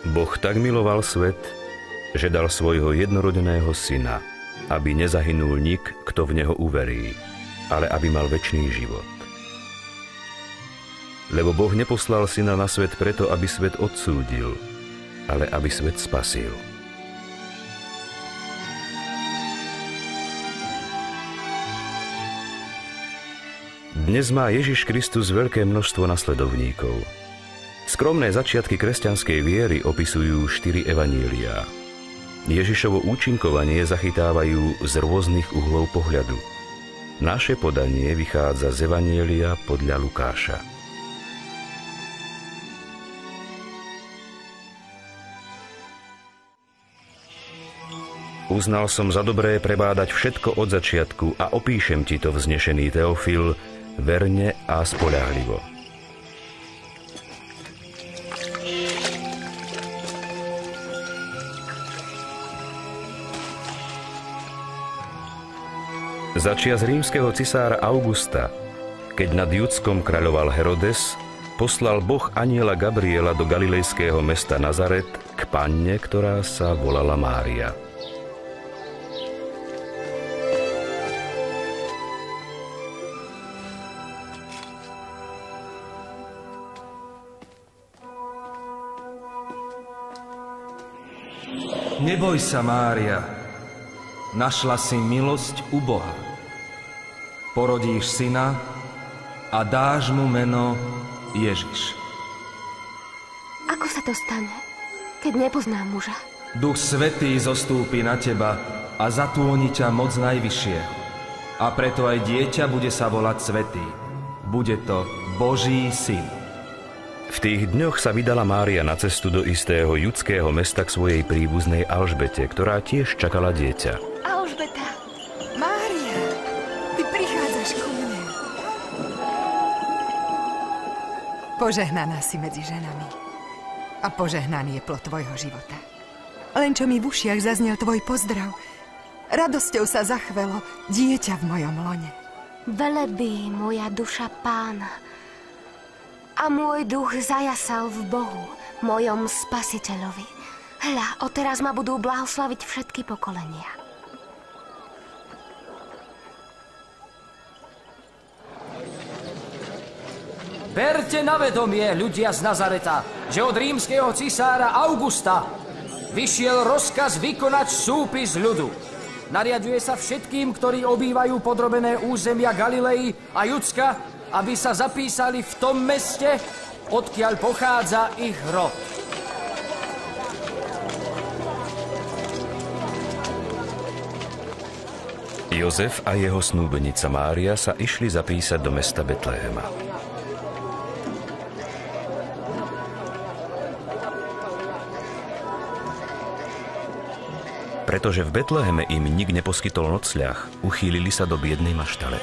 Boh tak miloval svet, že dal svojho jednorodeného syna, aby nezahynul nik, kto v neho uverí, ale aby mal večný život. Lebo Boh neposlal syna na svet preto, aby svet odsúdil, ale aby svet spasil. Dnes má Ježiš Kristus veľké množstvo nasledovníkov. Skromné začiatky kresťanskej viery opisujú 4 evaníliá. Ježišovo účinkovanie zachytávajú z rôznych uhlov pohľadu. Naše podanie vychádza z evanielia podľa Lukáša. Uznal som za dobré prebádať všetko od začiatku a opíšem ti to, vznešený Teofil, verne a spoľahlivo. Za čias rímskeho cisára Augusta, keď nad Judskom kráľoval Herodes, poslal Boh anjela Gabriela do galilejského mesta Nazaret k panne, ktorá sa volala Mária. Neboj sa, Mária, našla si milosť u Boha. Porodíš syna a dáš mu meno Ježiš. Ako sa to stane, keď nepoznám muža? Duch Svätý zostúpi na teba a zatúni ťa moc Najvyššieho. A preto aj dieťa bude sa volať Svätý. Bude to Boží syn. V tých dňoch sa vydala Mária na cestu do istého judského mesta k svojej príbuznej Alžbete, ktorá tiež čakala dieťa. Alžbeta! Mária, ty prichádzaš ku mne. Požehnaná si medzi ženami a požehnaný je plod tvojho života. Len čo mi v ušiach zaznel tvoj pozdrav, radosťou sa zachvelo dieťa v mojom lone. Velebí moja duša Pána a môj duch zajasal v Bohu, mojom Spasiteľovi. Hľa, odteraz ma budú blahoslaviť všetky pokolenia. Berte na vedomie, ľudia z Nazareta, že od rímskeho cisára Augusta vyšiel rozkaz vykonať súpis ľudu. Nariaďuje sa všetkým, ktorí obývajú podrobené územia Galilei a Judska, aby sa zapísali v tom meste, odkiaľ pochádza ich rod. Jozef a jeho snúbenica Mária sa išli zapísať do mesta Betlehema. Pretože v Betleheme im nik neposkytol nocľah, uchýlili sa do biednej maštale.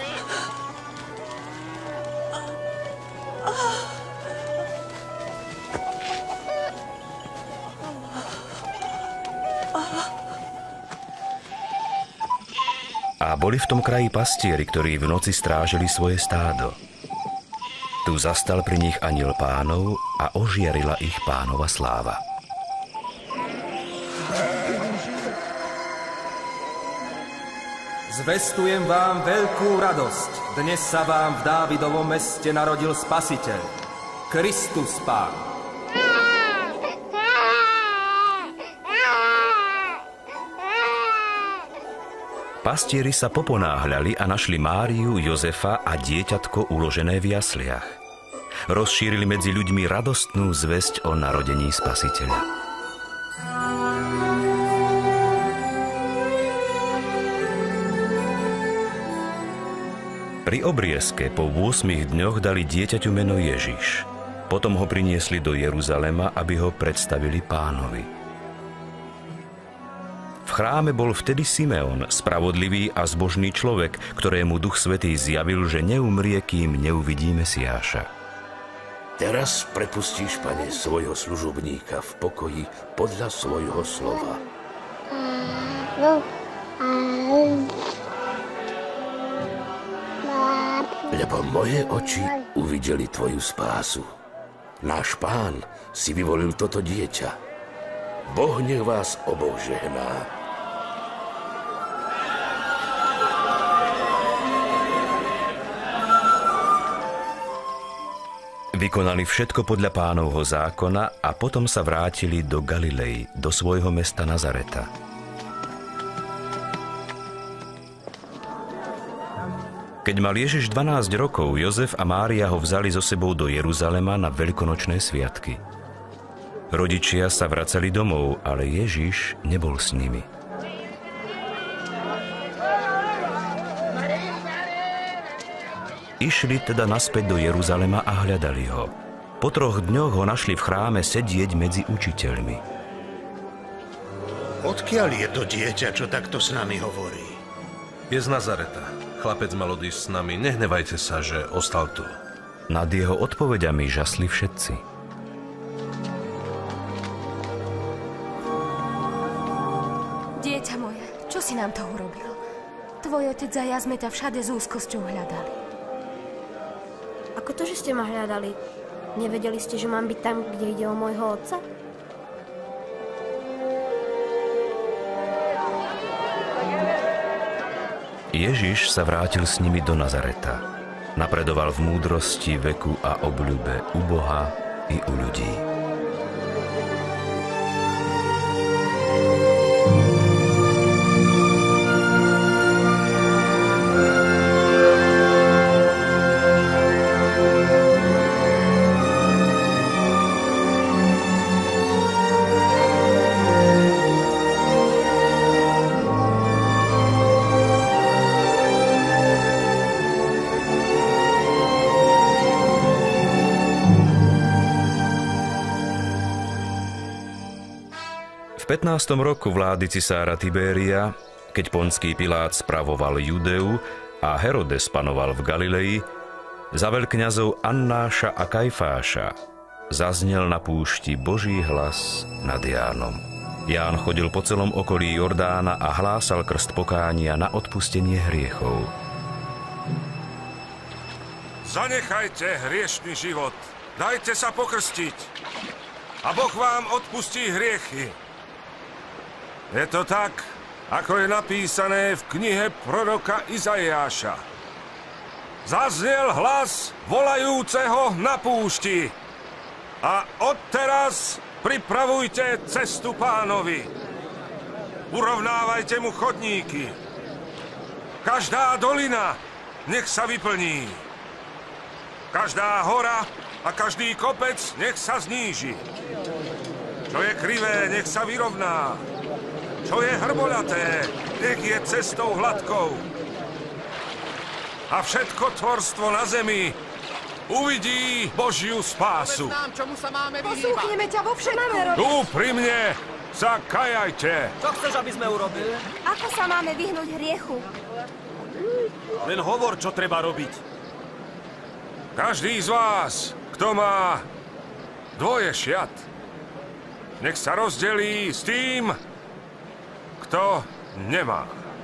A boli v tom kraji pastieri, ktorí v noci strážili svoje stádo. Tu zastal pri nich anjel Pánov a ožiarila ich Pánova sláva. Zvestujem vám veľkú radosť. Dnes sa vám v Dávidovom meste narodil Spasiteľ, Kristus Pán. Pastieri sa poponáhľali a našli Máriu, Jozefa a dieťatko uložené v jasliach. Rozšírili medzi ľuďmi radostnú zvesť o narodení Spasiteľa. Pri obriezke po 8 dňoch dali dieťaťu meno Ježiš. Potom ho priniesli do Jeruzalema, aby ho predstavili Pánovi. V chráme bol vtedy Simeon, spravodlivý a zbožný človek, ktorému Duch Svätý zjavil, že neumrie, kým neuvidí Mesiáša. Teraz prepustíš, Pane, svojho služobníka v pokoji podľa svojho slova. Lebo moje oči uvideli tvoju spásu. Náš Pán si vyvolil toto dieťa, Boh nech vás oboch žehná. Vykonali všetko podľa Pánovho zákona a potom sa vrátili do Galilei, do svojho mesta Nazareta. Keď mal Ježiš 12 rokov, Jozef a Mária ho vzali so sebou do Jeruzalema na veľkonočné sviatky. Rodičia sa vracali domov, ale Ježiš nebol s nimi. Išli teda naspäť do Jeruzalema a hľadali ho. Po 3 dňoch ho našli v chráme sedieť medzi učiteľmi. Odkiaľ je to dieťa, čo takto s nami hovorí? Je z Nazareta. Chlapec mal odísť s nami. Nehnevajte sa, že ostal tu. Nad jeho odpoveďami žasli všetci. Dieťa moje, čo si nám to urobil? Tvoj otec a ja sme ťa všade s úzkosťou hľadali. Ako to, že ste ma hľadali? Nevedeli ste, že mám byť tam, kde ide o môjho otca? Ježiš sa vrátil s nimi do Nazareta. Napredoval v múdrosti, veku a obľúbe u Boha i u ľudí. V 15. roku vlády cisára Tibéria, keď Ponský Pilát spravoval Judeu a Herodes panoval v Galilei, za veľkňazov Annáša a Kajfáša zaznel na púšti Boží hlas nad Jánom. Ján chodil po celom okolí Jordána a hlásal krst pokánia na odpustenie hriechov. Zanechajte hriešný život, dajte sa pokrstiť a Boh vám odpustí hriechy. Je to tak, ako je napísané v knihe proroka Izaiáša. Zaznel hlas volajúceho na púšti a odteraz pripravujte cestu Pánovi. Urovnávajte mu chodníky. Každá dolina nech sa vyplní. Každá hora a každý kopec nech sa zníži. Čo je krivé, nech sa vyrovná. Čo je hrboľaté, nech je cestou hladkou. A všetko tvorstvo na zemi uvidí Božiu spásu. Poslúchneme ťa vo všetkom. Tu pri mne sa kajajte. Čo chceš, aby sme urobili? Ako sa máme vyhnúť hriechu? Len hovor, čo treba robiť. Každý z vás, kto má dvoje šiat, nech sa rozdelí s tým, kto nemá.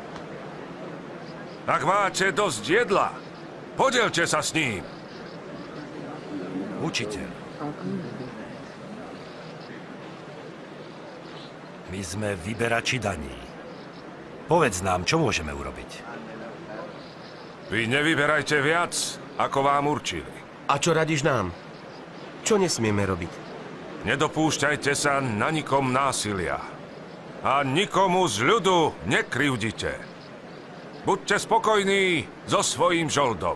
Ak máte dosť jedla, podielte sa s ním. Učiteľ. My sme vyberači daní. Povedz nám, čo môžeme urobiť. Vy nevyberajte viac, ako vám určili. A čo radíš nám? Čo nesmieme robiť? Nedopúšťajte sa na nikom násilia. A nikomu z ľudu nekrivdite. Buďte spokojní so svojím žoldom.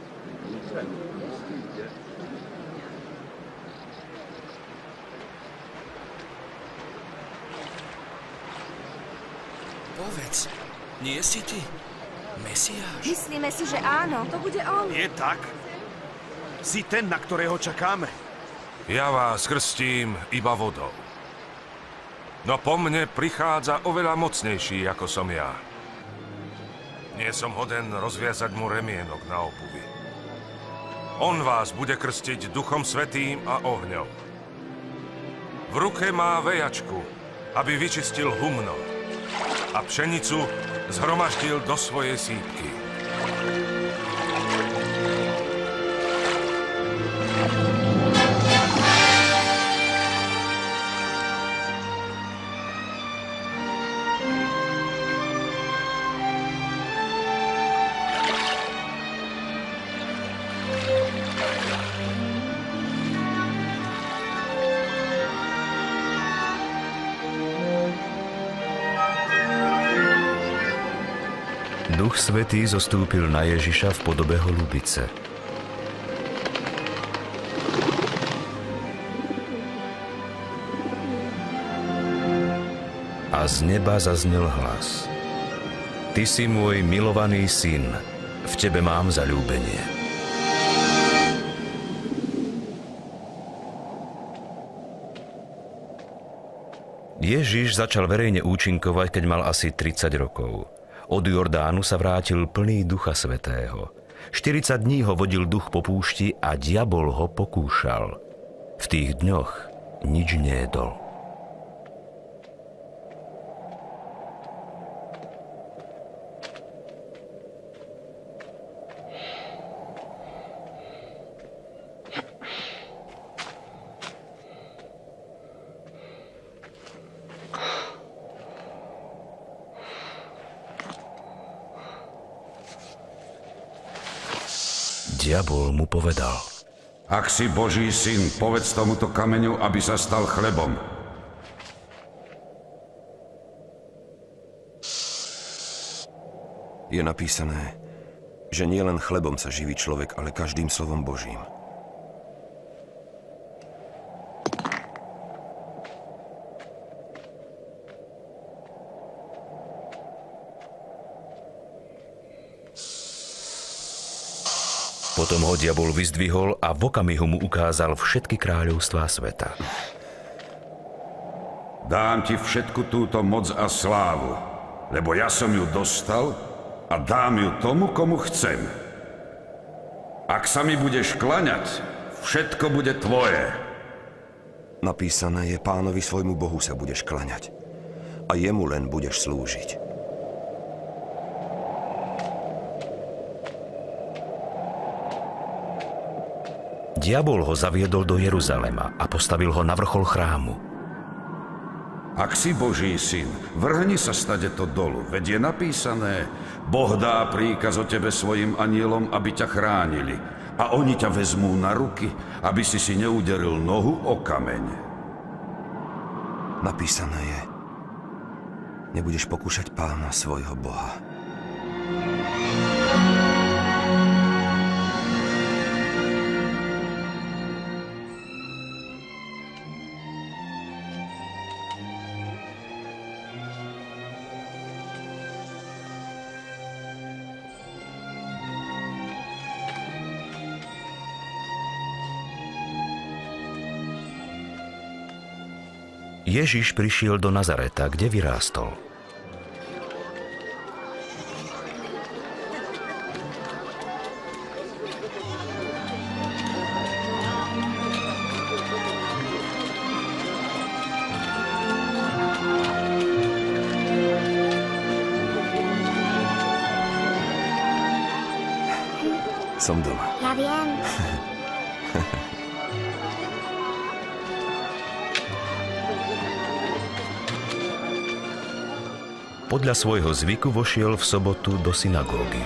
Povedz, nie si ty Mesiáš? Myslíme si, že áno. To bude on. Je tak? Si ten, na ktorého čakáme. Ja vás krstím iba vodou. No po mne prichádza oveľa mocnejší, ako som ja. Nie som hoden rozviazať mu remienok na obuvi. On vás bude krstiť Duchom Svätým a ohňom. V ruke má vejačku, aby vyčistil humno a pšenicu zhromaždil do svojej sýpky. Duch Svätý zostúpil na Ježiša v podobe holubice. A z neba zaznel hlas. Ty si môj milovaný syn, v tebe mám zaľúbenie. Ježiš začal verejne účinkovať, keď mal asi 30 rokov. Od Jordánu sa vrátil plný Ducha Svätého. 40 dní ho vodil duch po púšti a diabol ho pokúšal. V tých dňoch nič nejedol. Diabol mu povedal: Ak si Boží syn, povedz tomuto kameňu, aby sa stal chlebom. Je napísané, že nie len chlebom sa živí človek, ale každým slovom Božím. Potom ho diabol vyzdvihol a v okamihu mu ukázal všetky kráľovstvá sveta. Dám ti všetku túto moc a slávu, lebo ja som ju dostal a dám ju tomu, komu chcem. Ak sa mi budeš klaňať, všetko bude tvoje. Napísané je, Pánovi svojmu Bohu sa budeš klaňať a jemu len budeš slúžiť. Diabol ho zaviedol do Jeruzalema a postavil ho na vrchol chrámu. Ak si Boží syn, vrhni sa stadeto dolu, veď je napísané: Boh dá príkaz o tebe svojim anielom, aby ťa chránili, a oni ťa vezmú na ruky, aby si neuderil nohu o kameň. Napísané je: Nebudeš pokúšať Pána svojho Boha. Ježiš prišiel do Nazareta, kde vyrástol. Som doma. Ja viem. Podľa svojho zvyku vošiel v sobotu do synagógy.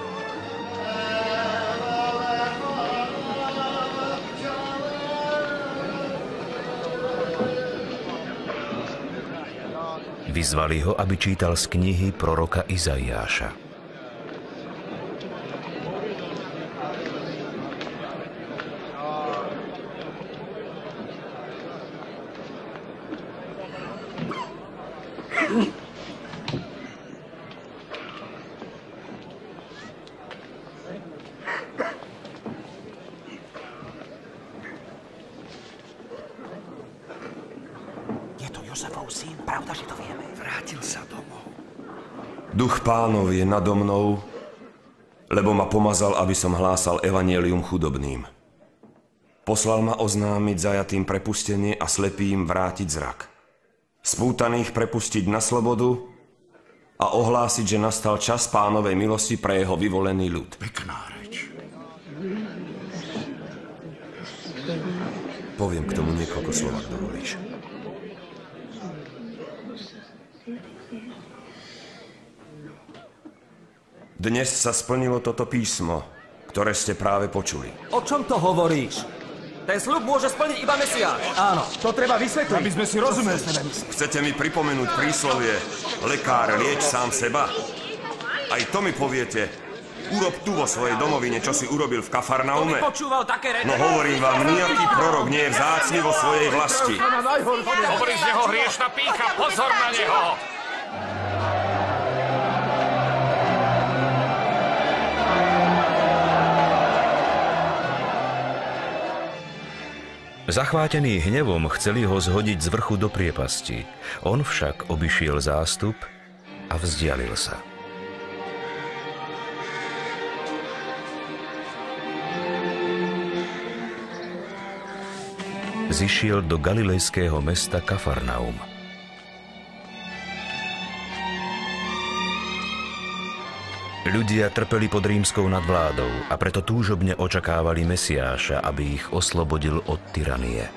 Vyzvali ho, aby čítal z knihy proroka Izaiáša. Duch Pánov je nado mnou, lebo ma pomazal, aby som hlásal evanjelium chudobným. Poslal ma oznámiť zajatým prepustenie a slepým vrátiť zrak. Spútaných prepustiť na slobodu a ohlásiť, že nastal čas Pánovej milosti pre jeho vyvolený ľud. Pekná reč. Poviem k tomu niekoľko slov, ak dovolíš. Dnes sa splnilo toto písmo, ktoré ste práve počuli. O čom to hovoríš? Ten sľub môže splniť iba Mesiáš. Áno. To treba vysvetliť, aby sme si rozumeli. Chcete mi pripomenúť príslovie: lekár, lieč sám seba? Aj to mi poviete. Urob tu vo svojej domovine, čo si urobil v Kafarnaume. No hovorím vám, nejaký prorok nie je vzácny vo svojej vlasti. Hovorí z neho hriešna pýcha, pozor na neho! Zachvátený hnevom chceli ho zhodiť z vrchu do priepasti. On však obišiel zástup a vzdialil sa. Zišiel do galilejského mesta Kafarnaum. Ľudia trpeli pod rímskou nadvládou a preto túžobne očakávali Mesiáša, aby ich oslobodil od tyranie.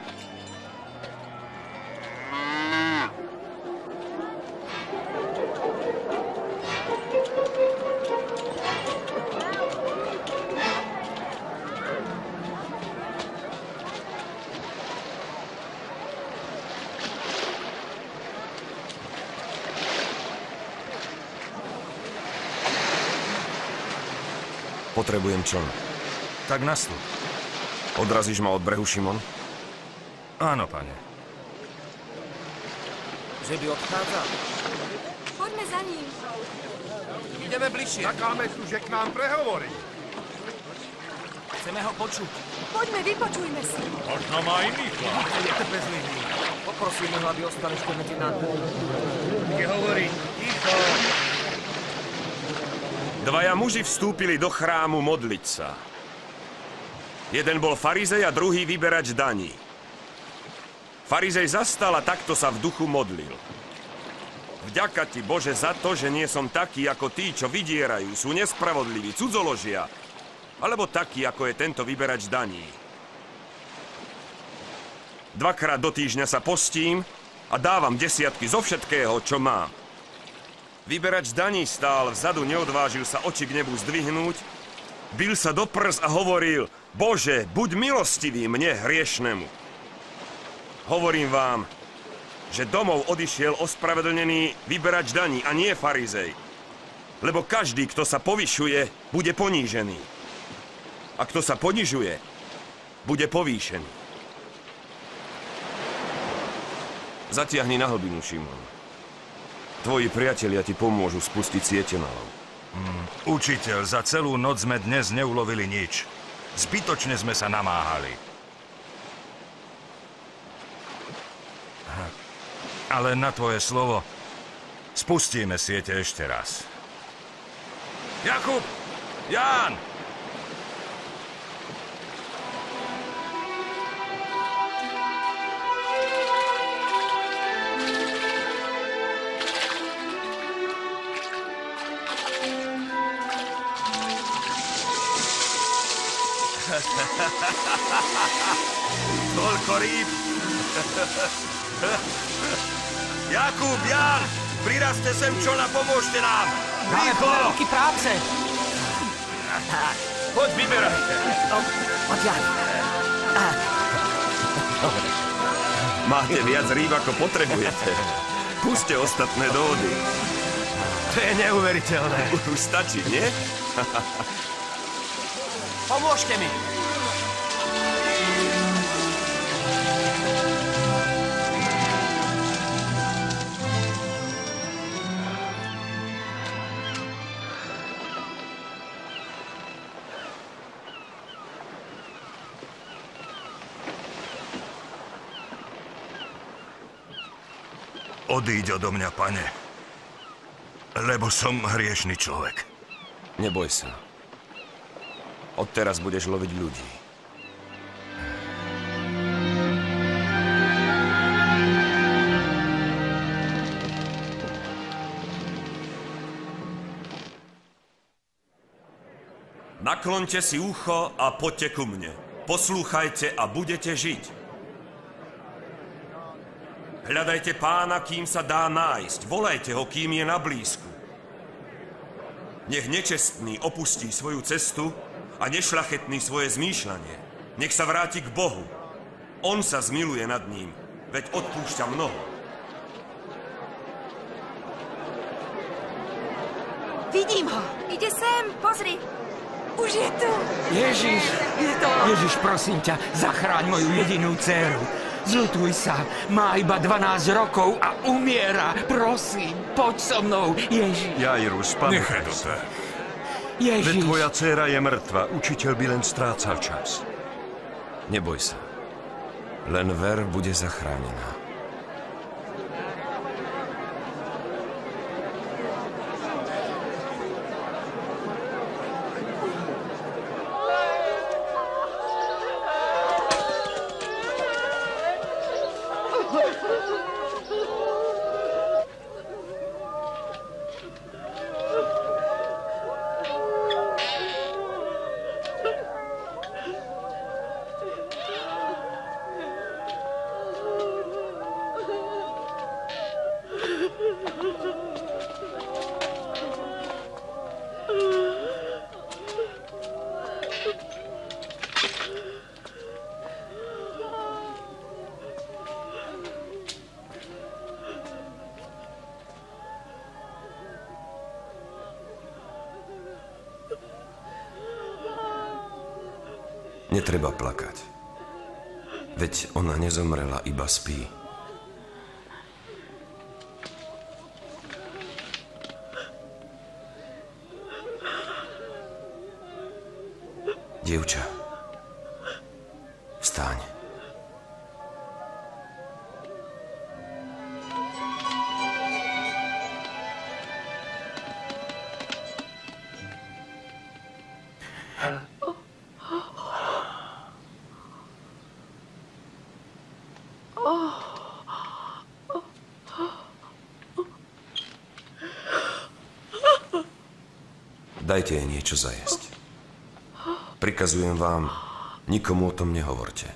Potrebujem čln. Tak nasľub. Odrazíš ma od brehu, Šimon? Áno, pane. Že by odchádza? Poďme za ním. Ideme bližšie. Čakáme tu, že k nám prehovorí. Chceme ho počuť. Poďme, vypočujme si. Možno má iný plán. Je trpezlivý. Poprosíme ho, aby ostal ešte medzi nami. Kde hovorí? Ticho. Dvaja muži vstúpili do chrámu modliť sa. Jeden bol farizej a druhý vyberač daní. Farizej zastal a takto sa v duchu modlil. Vďaka ti, Bože, za to, že nie som taký ako tí, čo vydierajú, sú nespravodliví, cudzoložia, alebo taký, ako je tento vyberač daní. Dvakrát do týždňa sa postím a dávam desiatky zo všetkého, čo mám. Vyberač daní stál vzadu, neodvážil sa oči k nebu zdvihnúť, bil sa do prs a hovoril: Bože, buď milostivý mne, hriešnemu. Hovorím vám, že domov odišiel ospravedlnený vyberač daní a nie farizej. Lebo každý, kto sa povyšuje, bude ponížený. A kto sa ponižuje, bude povýšený. Zatiahni na hlbinu, Šimon. Tvoji priatelia ti pomôžu spustiť siete na lov. Učiteľ, za celú noc sme dnes neulovili nič. Zbytočne sme sa namáhali. Ale na tvoje slovo spustíme siete ešte raz. Jakub! Ján! Toľko rýb. Jakub, Ján, prirazte sem čln a pomôžte nám. Máme plné ruky práce. Poď, vyberajte. Odtiaľ. Máte viac rýb, ako potrebujete. Puste ostatné do vody. To je neuveriteľné. Už stačí, nie? Pomôžte mi. Odíď odo mňa, pane, lebo som hriešny človek. Neboj sa. Odteraz budeš loviť ľudí. Nakloňte si ucho a poďte ku mne. Poslúchajte a budete žiť. Hľadajte Pána, kým sa dá nájsť. Volajte ho, kým je na blízku. Nech nečestný opustí svoju cestu a nešľachetný svoje zmýšľanie. Nech sa vráti k Bohu. On sa zmiluje nad ním, veď odpúšťa mnoho. Vidím ho. Ide sem, pozri. Už je tu. Ježiš, je to. Ježiš, prosím ťa, zachráň moju jedinú dcéru. Zľutuj sa, má iba 12 rokov a umiera. Prosím, poď so mnou, Ježiš. Jairus, pamätaj Nechaj to sa. tak. Ježiš. Veď tvoja dcéra je mŕtva, učiteľ by len strácal čas. Neboj sa. Len ver bude zachránená. Netreba plakať. Veď ona nezomrela, iba spí. Dievča, vstaň. Dajte jej niečo zajesť. Prikazujem vám, nikomu o tom nehovorte.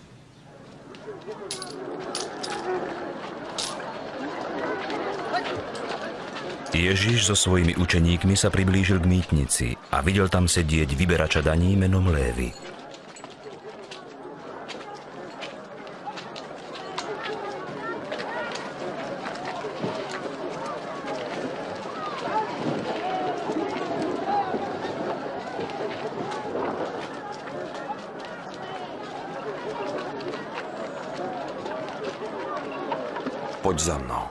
Ježiš so svojimi učeníkmi sa priblížil k mýtnici a videl tam sedieť vyberača daní menom Lévy. Poď za mnou.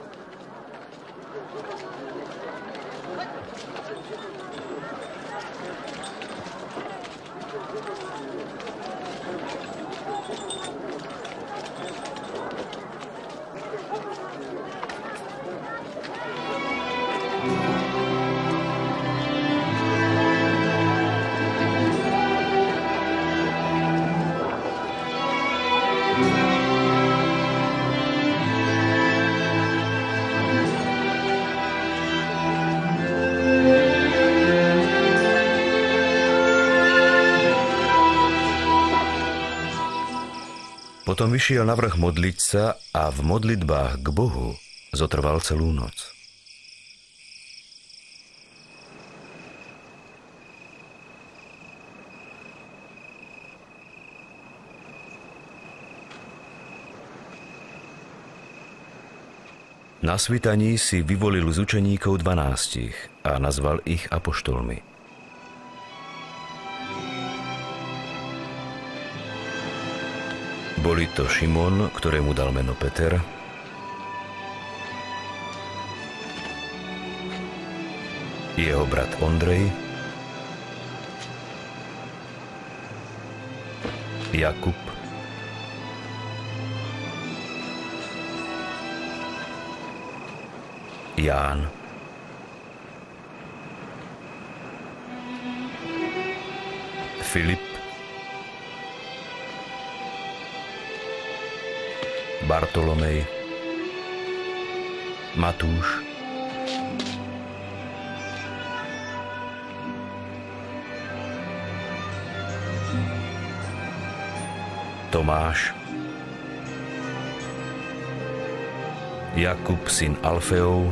Potom vyšiel navrch modliť sa a v modlitbách k Bohu zotrval celú noc. Na svitaní si vyvolil z učeníkov 12 a nazval ich apoštolmi. Boli to Šimon, ktorému dal meno Peter, jeho brat Ondrej, Jakub, Ján, Filip, Bartolomej, Matúš, Tomáš, Jakub syn Alfeov,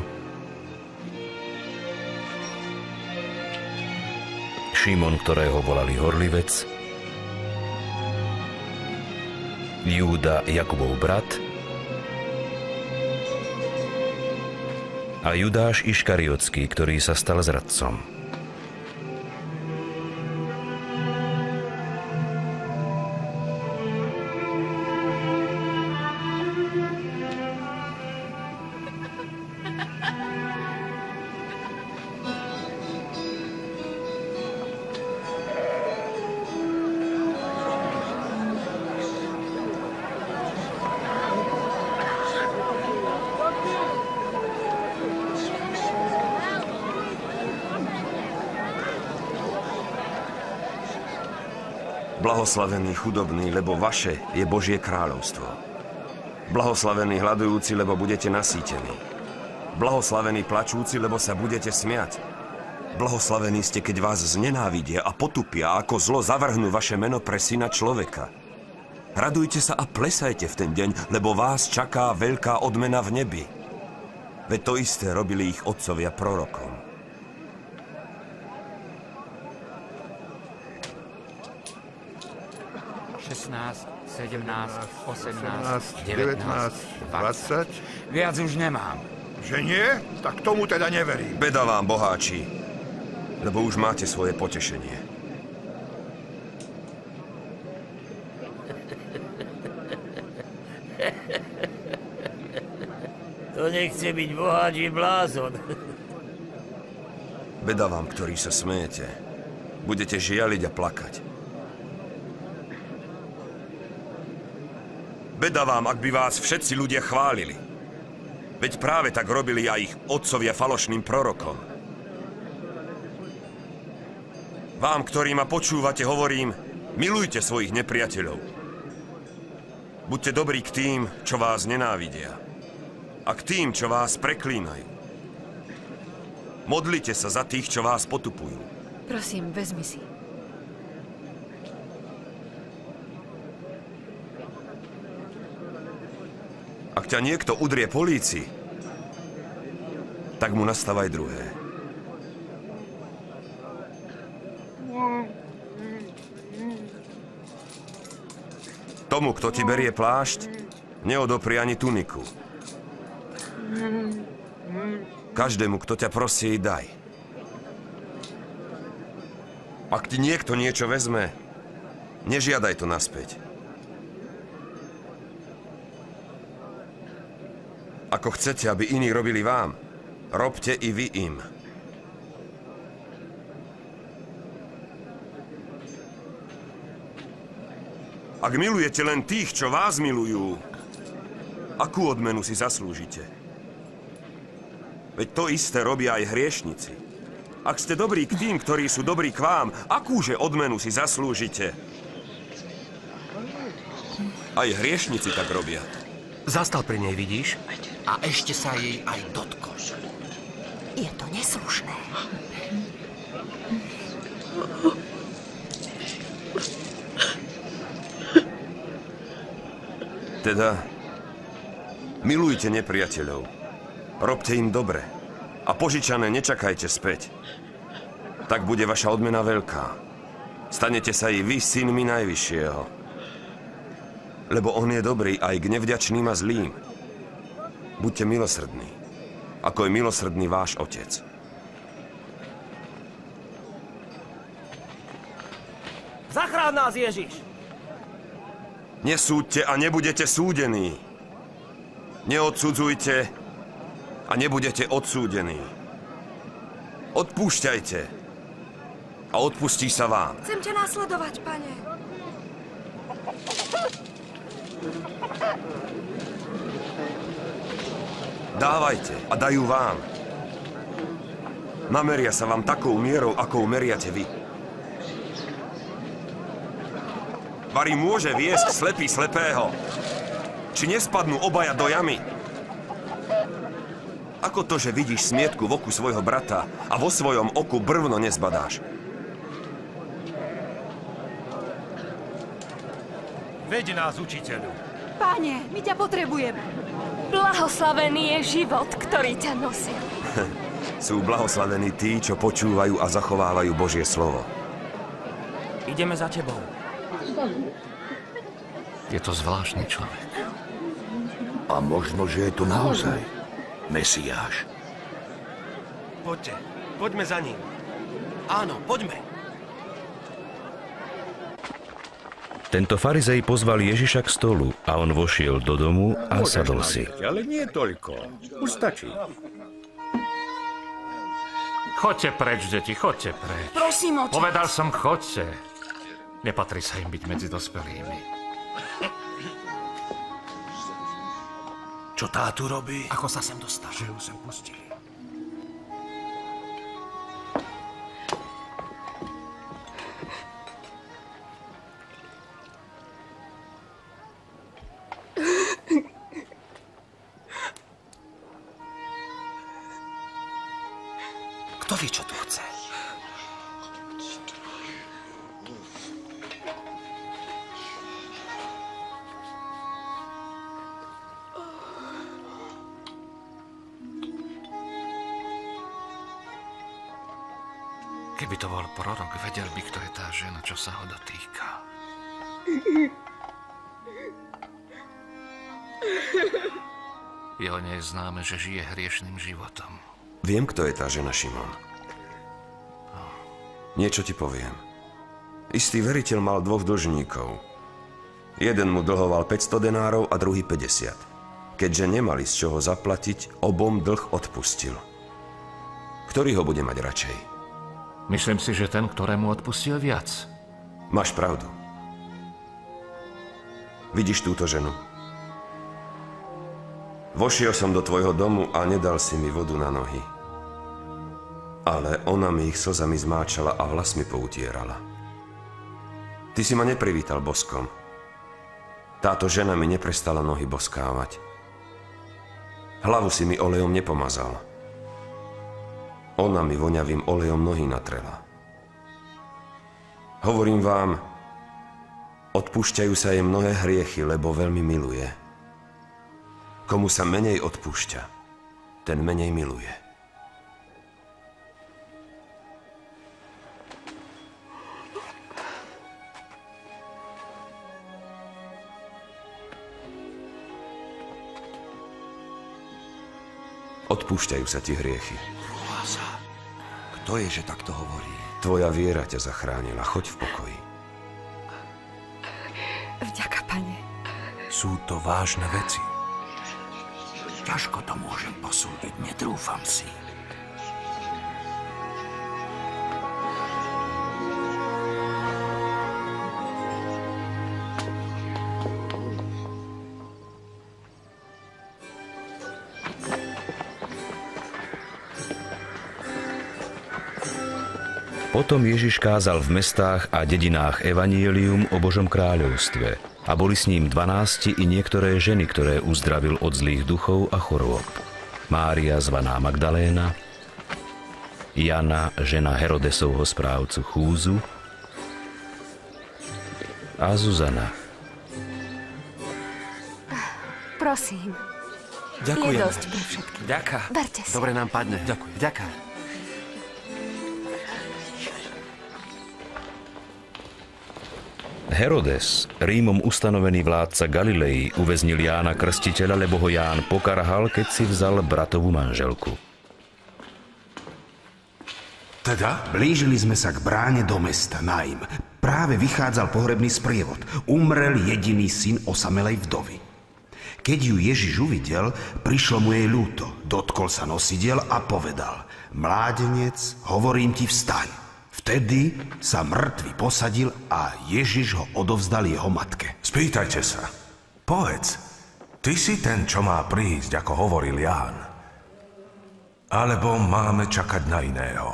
Šimon, ktorého volali Horlivec, Júda, Jakubov brat, a Judáš Iškariotský, ktorý sa stal zradcom. Blahoslavení chudobní, lebo vaše je Božie kráľovstvo. Blahoslavení hladujúci, lebo budete nasýtení. Blahoslavení plačúci, lebo sa budete smiať. Blahoslavení ste, keď vás znenávidia a potupia a ako zlo zavrhnú vaše meno pre Syna človeka. Radujte sa a plesajte v ten deň, lebo vás čaká veľká odmena v nebi. Veď to isté robili ich otcovia prorokom. Šestnáct, 17, 18, 19, 20. Viac už nemám. Že nie? Tak tomu teda neverím. Beda vám, boháči, lebo už máte svoje potešenie. To nechce byť boháč i blázon. Beda vám, ktorí sa smejete. Budete žialiť a plakať. Beda vám, ak by vás všetci ľudia chválili. Veď práve tak robili aj ich otcovia falošným prorokom. Vám, ktorí ma počúvate, hovorím, milujte svojich nepriateľov. Buďte dobrí k tým, čo vás nenávidia. A k tým, čo vás preklínajú. Modlite sa za tých, čo vás potupujú. Prosím, vezmi si. Ak ťa niekto udrie po líci, tak mu nastávaj druhé. Tomu, kto ti berie plášť, neodopri ani tuniku. Každému, kto ťa prosí, daj. Ak ti niekto niečo vezme, nežiadaj to naspäť. Ako chcete, aby iní robili vám, robte i vy im. Ak milujete len tých, čo vás milujú, akú odmenu si zaslúžite? Veď to isté robia aj hriešnici. Ak ste dobrí k tým, ktorí sú dobrí k vám, akúže odmenu si zaslúžite? Aj hriešnici tak robia. Zastal pri nej, vidíš? A ešte sa jej aj dotkol. Je to neslušné. Teda, milujte nepriateľov. Robte im dobre. A požičané nečakajte späť. Tak bude vaša odmena veľká. Stanete sa i vy synmi Najvyššieho. Lebo on je dobrý aj k nevďačným a zlým. Buďte milosrdní, ako je milosrdný váš Otec. Zachráň nás, Ježiš! Nesúďte a nebudete súdení. Neodsudzujte a nebudete odsúdení. Odpúšťajte a odpustí sa vám. Chcem ťa nasledovať, Pane. Dávajte a dajú vám. Nameria sa vám takou mierou, akou meriate vy. Vari môže viesť slepý slepého? Či nespadnú obaja do jamy? Ako to, že vidíš smietku v oku svojho brata a vo svojom oku brvno nezbadáš? Veď nás, učiteľu. Páne, my ťa potrebujeme. Blahoslavený je život, ktorý ťa nosil. Sú blahoslavení tí, čo počúvajú a zachovávajú Božie slovo. Ideme za tebou. Je to zvláštny človek. A možno, že je to naozaj Mesiáš. Poďte, poďme za ním. Áno, poďme. Tento farizej pozval Ježiša k stolu a on vošiel do domu a sadol si. Ale nie toľko. Už stačí. Choďte preč, deti, choďte preč. Prosím, otec. Povedal som, choďte. Nepatrí sa im byť medzi dospelými. Čo tá tu robí? Ako sa sem dostal? Že ju sem pustili. Pozri, čo tu chce. Keby to bol prorok, vedel by, kto je tá žena, čo sa ho dotýka. Je o nej známe, že žije hriešným životom. Viem, kto je tá žena, Šimon. Niečo ti poviem. Istý veriteľ mal 2 dlžníkov. Jeden mu dlhoval 500 denárov a druhý 50. Keďže nemali z čoho zaplatiť, obom dlh odpustil. Ktorý ho bude mať radšej? Myslím si, že ten, ktorému odpustil viac. Máš pravdu. Vidíš túto ženu? Vošiel som do tvojho domu a nedal si mi vodu na nohy. Ale ona mi ich slzami zmáčala a vlas mi poutierala. Ty si ma neprivítal boskom. Táto žena mi neprestala nohy boskávať. Hlavu si mi olejom nepomazal. Ona mi voňavým olejom nohy natrela. Hovorím vám, odpúšťajú sa jej mnohé hriechy, lebo veľmi miluje. Komu sa menej odpúšťa, ten menej miluje. Odpúšťajú sa ti hriechy. Kto je, že takto hovorí? Tvoja viera ťa zachránila. Choď v pokoji. Vďaka, pane. Sú to vážne veci. Ťažko to môžem posúdiť, netrúfam si. Potom Ježiš kázal v mestách a dedinách evanjelium o Božom kráľovstve a boli s ním 12 i niektoré ženy, ktoré uzdravil od zlých duchov a chorôb. Mária zvaná Magdaléna, Jana, žena Herodesovho správcu Chúzu a Zuzana. Prosím. Ďakujem. Je dosť pre všetkých. Ďaká. Berte si. Dobre nám padne. Ďakujem. Ďaká. Herodes, Rímom ustanovený vládca Galilei, uväznil Jána Krstiteľa, lebo ho Ján pokarhal, keď si vzal bratovú manželku. Teda? Blížili sme sa k bráne do mesta, Naim. Práve vychádzal pohrebný sprievod. Umrel jediný syn osamelej vdovy. Keď ju Ježiš uvidel, prišlo mu jej ľúto. Dotkol sa nosidiel a povedal: Mládenec, hovorím ti, vstaň. Vtedy sa mŕtvy posadil a Ježiš ho odovzdal jeho matke. Spýtajte sa. Povedz, ty si ten, čo má prísť, ako hovoril Ján? Alebo máme čakať na iného?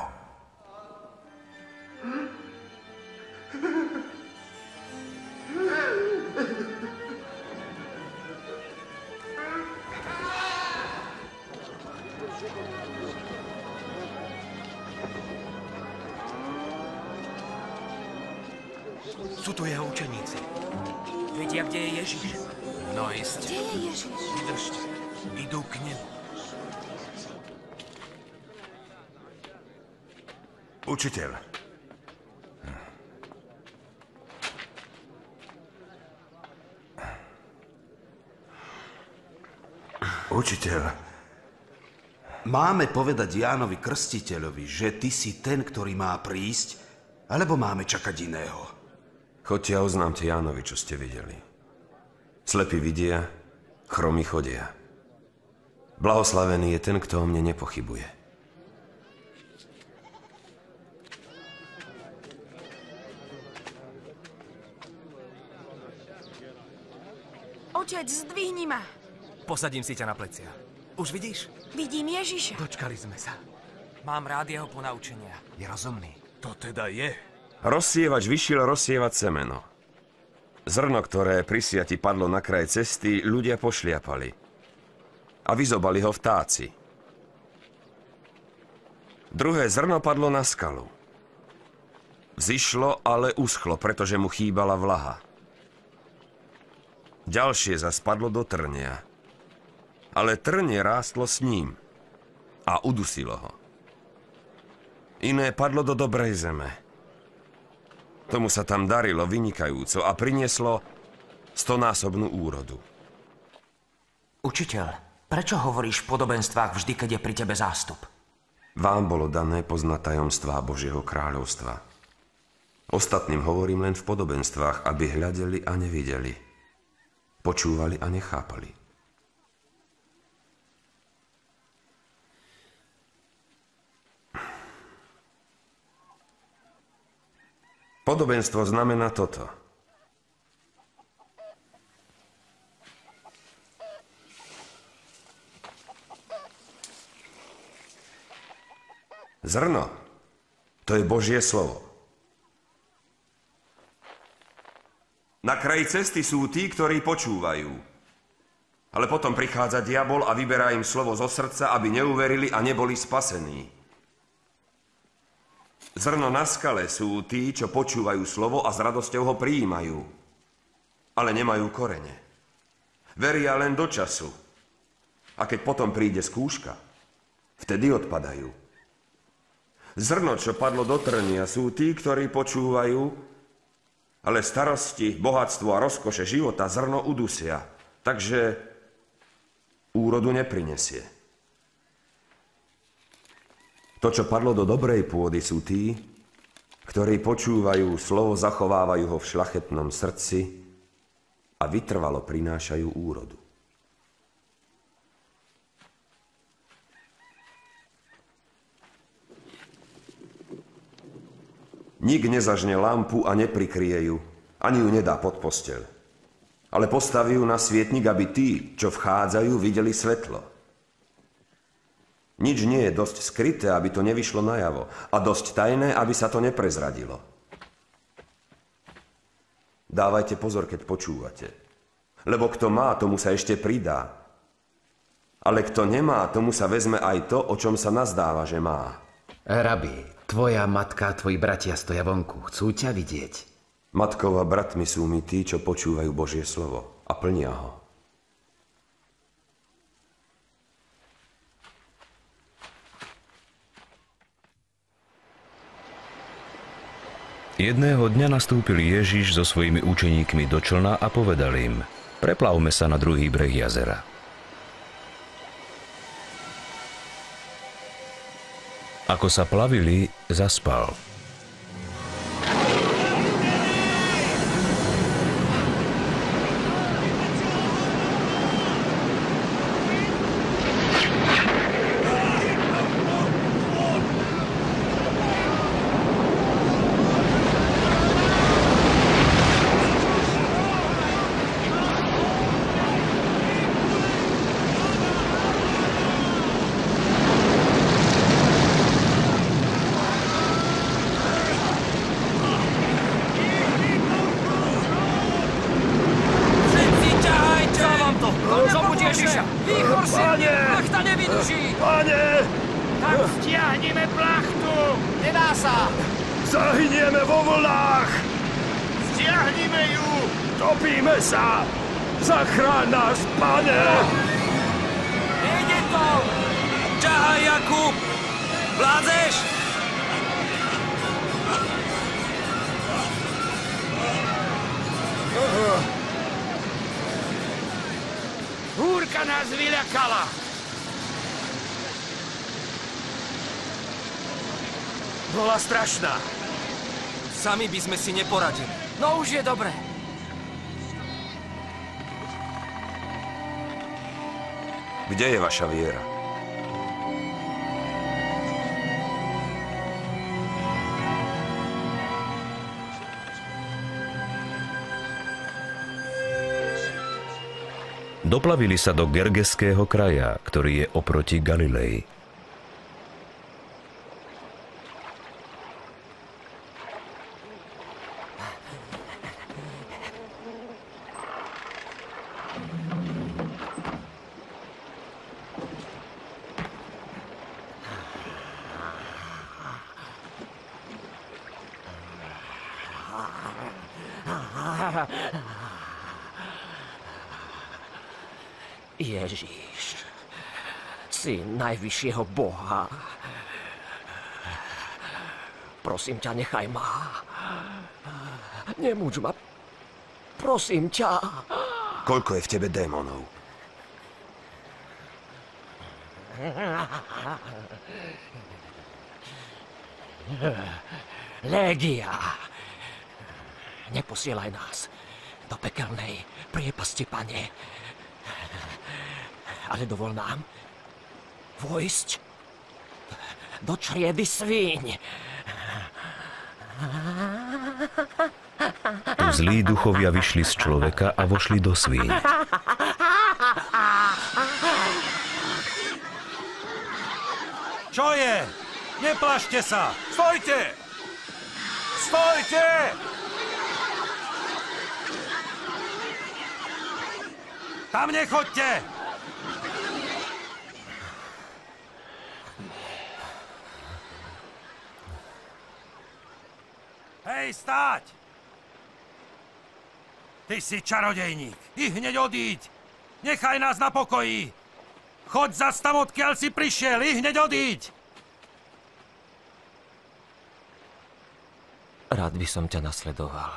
Sú tu jeho učeníci. Vedia, kde je Ježiš? No isté. Kde je Ježiš? Vydržte. Idú k nemu. Učiteľ. Učiteľ. Máme povedať Jánovi Krstiteľovi, že ty si ten, ktorý má prísť, alebo máme čakať iného? Choďte a oznámte Jánovi, čo ste videli. Slepí vidia, chromí chodia. Blahoslavený je ten, kto o mne nepochybuje. Otec, zdvihni ma. Posadím si ťa na plecia. Už vidíš? Vidím Ježiša. Dočkali sme sa. Mám rád jeho ponaučenia. Je rozumný. To teda je. Rozsievač vyšiel rozsievať semeno. Zrno, ktoré pri siati padlo na kraj cesty, ľudia pošliapali a vyzobali ho vtáci. Druhé zrno padlo na skalu. Vzišlo, ale uschlo, pretože mu chýbala vlaha. Ďalšie zas padlo do trnia. Ale trnie rástlo s ním a udusilo ho. Iné padlo do dobrej zeme. Tomu sa tam darilo vynikajúco a prinieslo 100-násobnú úrodu. Učiteľ, prečo hovoríš v podobenstvách vždy, keď je pri tebe zástup? Vám bolo dané poznať tajomstvá Božieho kráľovstva. Ostatným hovorím len v podobenstvách, aby hľadeli a nevideli, počúvali a nechápali. Podobenstvo znamená toto. Zrno, to je Božie slovo. Na kraji cesty sú tí, ktorí počúvajú. Ale potom prichádza diabol a vyberá im slovo zo srdca, aby neuverili a neboli spasení. Zrno na skale sú tí, čo počúvajú slovo a s radosťou ho prijímajú, ale nemajú korene. Veria len do času. A keď potom príde skúška, vtedy odpadajú. Zrno, čo padlo do trnia, sú tí, ktorí počúvajú, ale starosti, bohatstvo a rozkoše života zrno udusia, takže úrodu neprinesie. To, čo padlo do dobrej pôdy, sú tí, ktorí počúvajú slovo, zachovávajú ho v šľachetnom srdci a vytrvalo prinášajú úrodu. Nik nezažne lampu a neprikrie ju, ani ju nedá pod posteľ. Ale postaví ju na svietnik, aby tí, čo vchádzajú, videli svetlo. Nič nie je dosť skryté, aby to nevyšlo najavo, a dosť tajné, aby sa to neprezradilo. Dávajte pozor, keď počúvate. Lebo kto má, tomu sa ešte pridá. Ale kto nemá, tomu sa vezme aj to, o čom sa nazdáva, že má. Rabi, tvoja matka a tvoji bratia stoja vonku. Chcú ťa vidieť. Matkou a bratmi sú mi tí, čo počúvajú Božie slovo a plnia ho. Jedného dňa nastúpil Ježiš so svojimi učeníkmi do člna a povedal im: preplavme sa na druhý breh jazera. Ako sa plavili, zaspal. Zachráň nás, Pane! Nejde to! Ťahaj, Jakub! Vládzeš? Húrka nás vyľakala! Bola strašná. Sami by sme si neporadili. No už je dobre. Kde je vaša viera? Doplavili sa do Gergeského kraja, ktorý je oproti Galilei. Ježiš, syn najvyššieho Boha. Prosím ťa, nechaj ma. Nemúč ma. Prosím ťa. Koľko je v tebe démonov? Légia. Neposielaj nás do pekelnej priepasti, Pane. Ale dovol nám vojsť do čriedy svíň. Tu zlí duchovia vyšli z človeka a vošli do svíň. Čo je? Neplašte sa! Stojte! Stojte! Tam nechoďte! Hej, stáť! Ty si čarodejník. I hneď odíď. Nechaj nás na pokoji. Choď zas tam, odkiaľ si prišiel. I hneď odíď. Rád by som ťa nasledoval.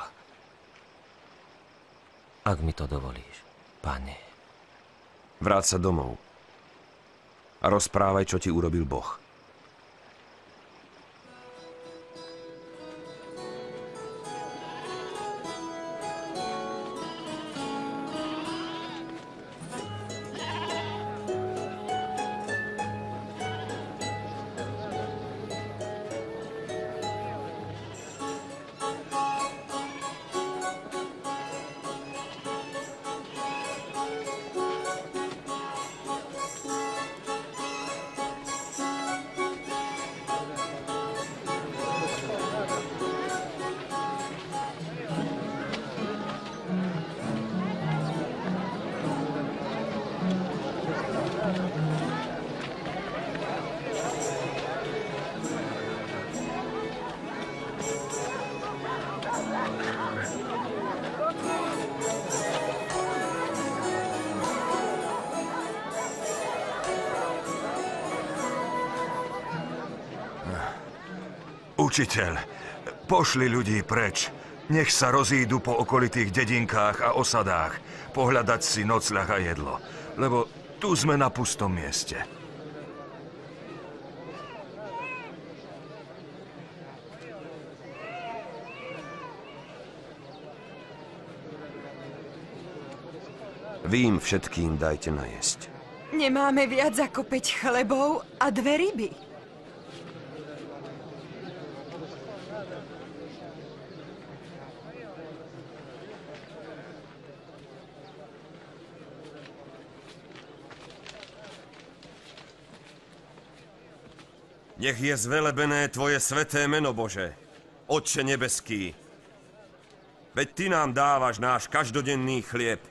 Ak mi to dovolíš, Pane. Vráť sa domov a rozprávaj, čo ti urobil Boh. Učiteľ, pošli ľudí preč. Nech sa rozídu po okolitých dedinkách a osadách, pohľadať si nocľah a jedlo, lebo tu sme na pustom mieste. Vy im všetkým dajte najesť. Nemáme viac ako 5 chlebov a 2 ryby. Nech je zvelebené tvoje sveté meno, Bože, Otče nebeský. Veď ty nám dávaš náš každodenný chlieb.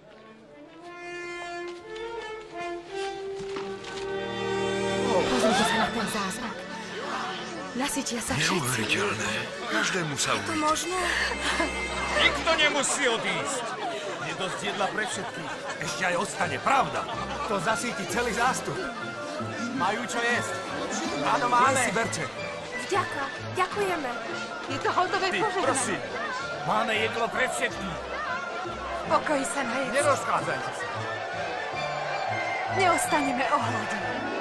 Pozrite sa na ten zázrak. Nasytia sa všetci. Neuveriteľné. Každému sa Je to možné? Nikto nemusí odísť. Je dosť jedla pre všetkých. Ešte aj ostane, pravda? To zasíti celý zástup. Majú čo jesť. Áno, máme. Si berte. Vďaka, ďakujeme. Je to hotové, požehnané. Prosím. Máme jedlo pre všetkých. Pokoj sa najedz. Nerozchádzajte sa. Neostaneme o hlade.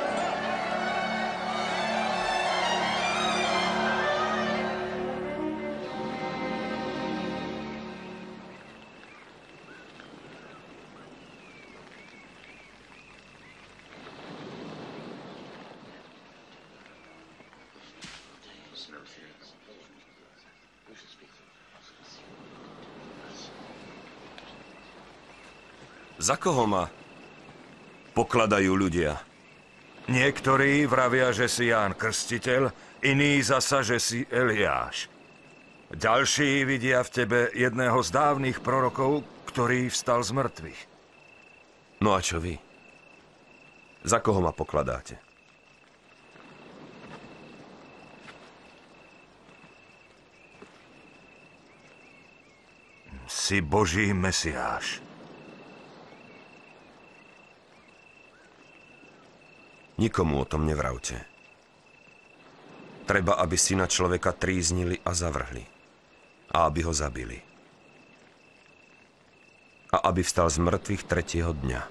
Za koho ma pokladajú ľudia? Niektorí vravia, že si Ján Krstiteľ, iní zasa, že si Eliáš. Ďalší vidia v tebe jedného z dávnych prorokov, ktorý vstal z mŕtvych. No a čo vy? Za koho ma pokladáte? Si Boží Mesiáš. Nikomu o tom nevravte. Treba, aby syna človeka tríznili a zavrhli. A aby ho zabili. A aby vstal z mŕtvych 3. dňa.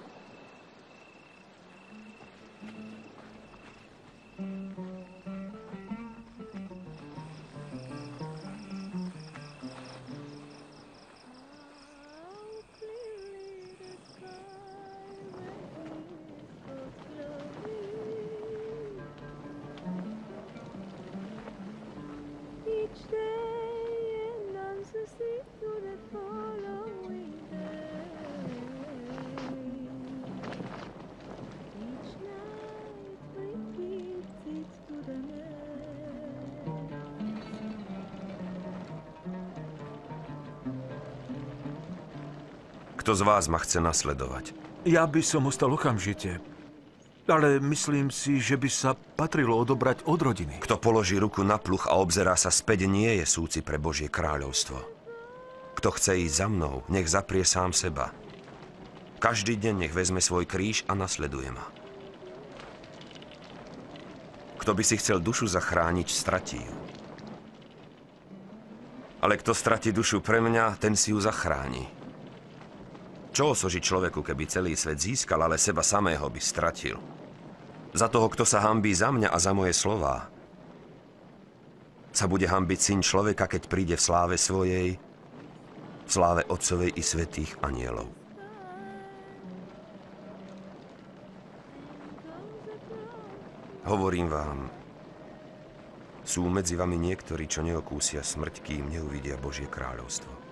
Kto z vás ma chce nasledovať? Ja by som ostal okamžite. Ale myslím si, že by sa patrilo odobrať od rodiny. Kto položí ruku na pluh a obzerá sa späť, nie je súci pre Božie kráľovstvo. Kto chce ísť za mnou, nech zaprie sám seba. Každý deň nech vezme svoj kríž a nasleduje ma. Kto by si chcel dušu zachrániť, stratí ju. Ale kto stratí dušu pre mňa, ten si ju zachráni. Čo osoží človeku, keby celý svet získal, ale seba samého by stratil? Za toho, kto sa hanbí za mňa a za moje slová, sa bude hanbiť syn človeka, keď príde v sláve svojej, v sláve Otcovej i svätých anielov. Hovorím vám, sú medzi vami niektorí, čo neokúsia smrť, kým neuvidia Božie kráľovstvo.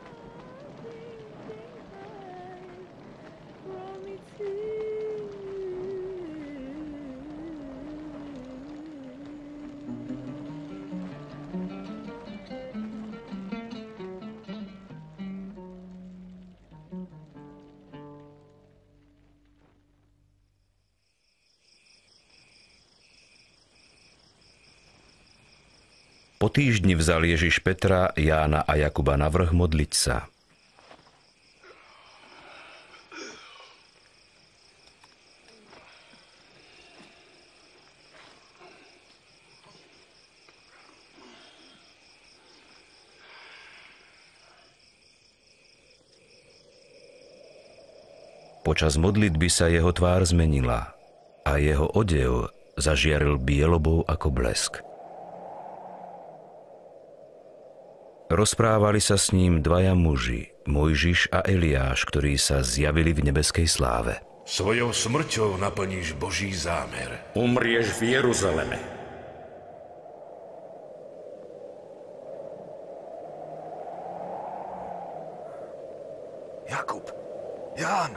Po týždni vzal Ježiš Petra, Jána a Jakuba navrch modliť sa. Počas modlitby sa jeho tvár zmenila a jeho odev zažiaril bielobou ako blesk. Rozprávali sa s ním dvaja muži, Mojžiš a Eliáš, ktorí sa zjavili v nebeskej sláve. Svojou smrťou naplníš Boží zámer. Umrieš v Jeruzaleme. Jakub, Ján.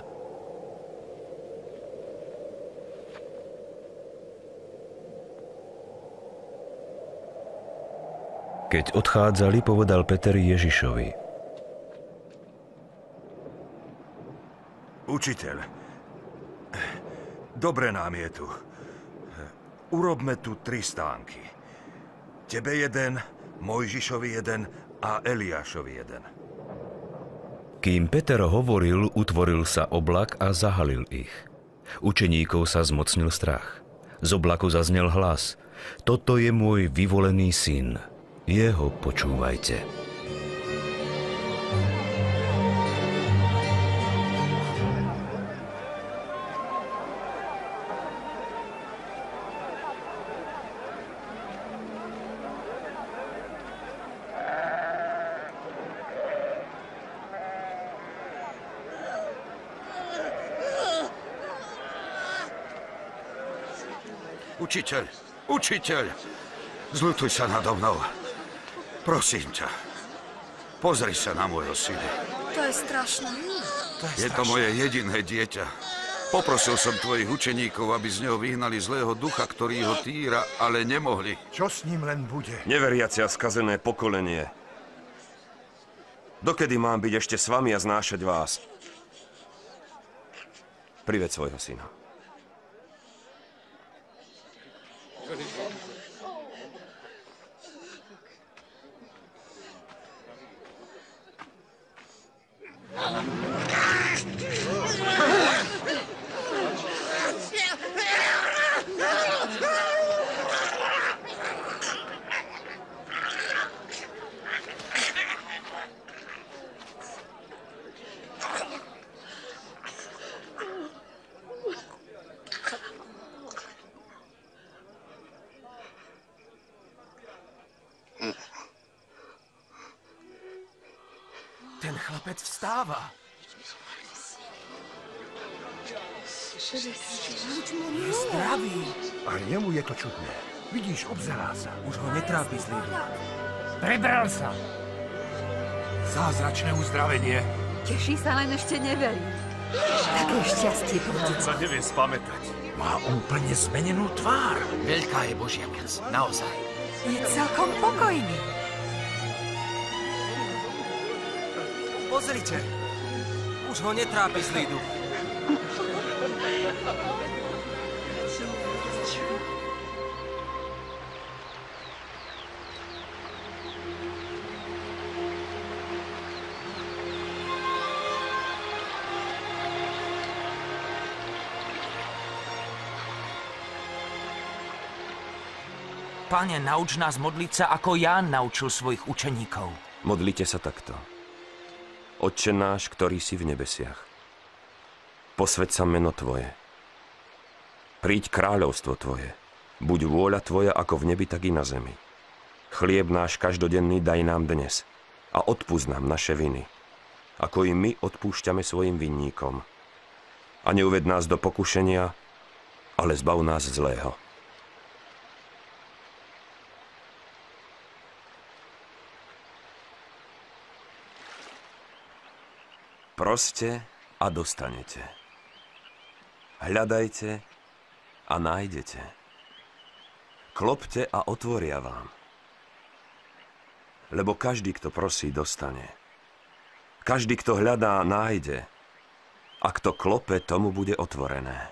Keď odchádzali, povedal Peter Ježišovi: Učiteľ, dobre nám je tu. Urobme tu 3 stánky. Tebe jeden, Mojžišovi jeden a Eliášovi jeden. Kým Peter hovoril, utvoril sa oblak a zahalil ich. Učeníkov sa zmocnil strach. Z oblaku zaznel hlas: Toto je môj vyvolený syn. Jeho počúvajte. Učiteľ, učiteľ, zľutuj sa nado mnou. Prosím ťa, pozri sa na môjho syna. To je strašné. Je to moje jediné dieťa. Poprosil som tvojich učeníkov, aby z neho vyhnali zlého ducha, ktorý ho týra, ale nemohli. Čo s ním len bude? Neveriace a skazené pokolenie. Dokedy mám byť ešte s vami a znášať vás? Priveď svojho syna. chlapec vstáva. Je zdravý. A jemu je to čudné. Vidíš, obzerá sa. Už ho netrápi zlý duch. Prebral sa. Zázračné uzdravenie. Teší sa, len ešte neverí. Také šťastie to Sa nevie spamätať. Má úplne zmenenú tvár. Veľká je Božia moc, naozaj. Je celkom pokojný. Pozrite. Už ho netrápi zlý duch. Pane, nauč nás modliť sa, ako Ján naučil svojich učeníkov. Modlite sa takto. Otče náš, ktorý si v nebesiach. Posväť sa meno Tvoje. Príď kráľovstvo Tvoje. Buď vôľa Tvoja ako v nebi, tak i na zemi. Chlieb náš každodenný daj nám dnes. A odpusť nám naše viny. Ako i my odpúšťame svojim vinníkom. A neuved nás do pokušenia, ale zbav nás zlého. Proste a dostanete. Hľadajte a nájdete. Klopte a otvoria vám. Lebo každý, kto prosí, dostane. Každý, kto hľadá, nájde. A kto klope, tomu bude otvorené.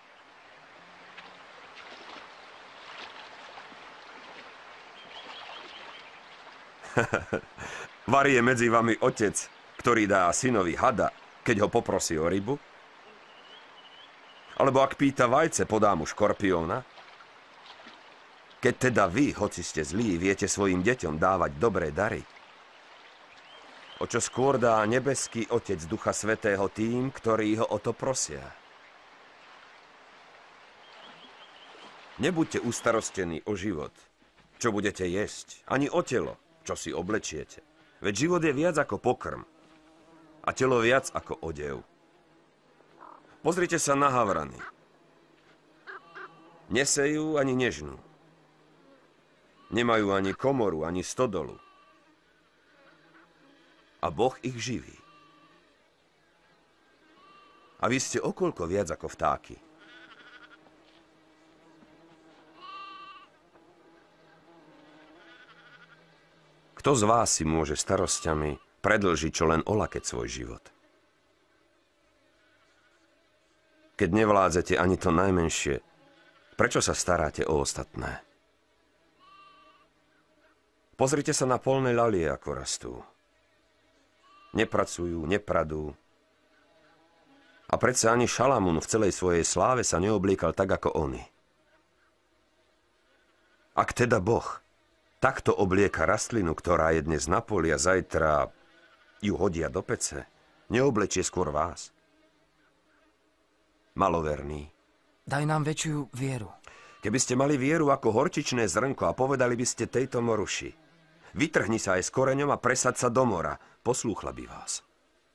Varí je medzi vami otec, ktorý dá synovi hada, keď ho poprosí o rybu? Alebo ak pýta vajce, podá mu škorpióna? Keď teda vy, hoci ste zlí, viete svojim deťom dávať dobré dary, o čo skôr dá nebeský Otec Ducha Svätého tým, ktorí ho o to prosia. Nebuďte ustarostení o život, čo budete jesť, ani o telo, čo si oblečiete. Veď život je viac ako pokrm a telo viac ako odev. Pozrite sa na havrany. Nesejú ani nežnú. Nemajú ani komoru, ani stodolu. A Boh ich živí. A vy ste okoľko viac ako vtáky. Kto z vás si môže starosťami predĺžiť čo len olakeť svoj život? Keď nevládzete ani to najmenšie, prečo sa staráte o ostatné? Pozrite sa na polné ľalie, ako rastú. Nepracujú, nepradú. A predsa ani Šalamún v celej svojej sláve sa neobliekal tak, ako oni. Ak teda Boh takto oblieka rastlinu, ktorá je dnes na poli a zajtra ju hodia do pece, neoblečie skôr vás? Maloverný. Daj nám väčšiu vieru. Keby ste mali vieru ako horčičné zrnko a povedali by ste tejto moruši: vytrhni sa aj s koreňom a presaď sa do mora, poslúchla by vás.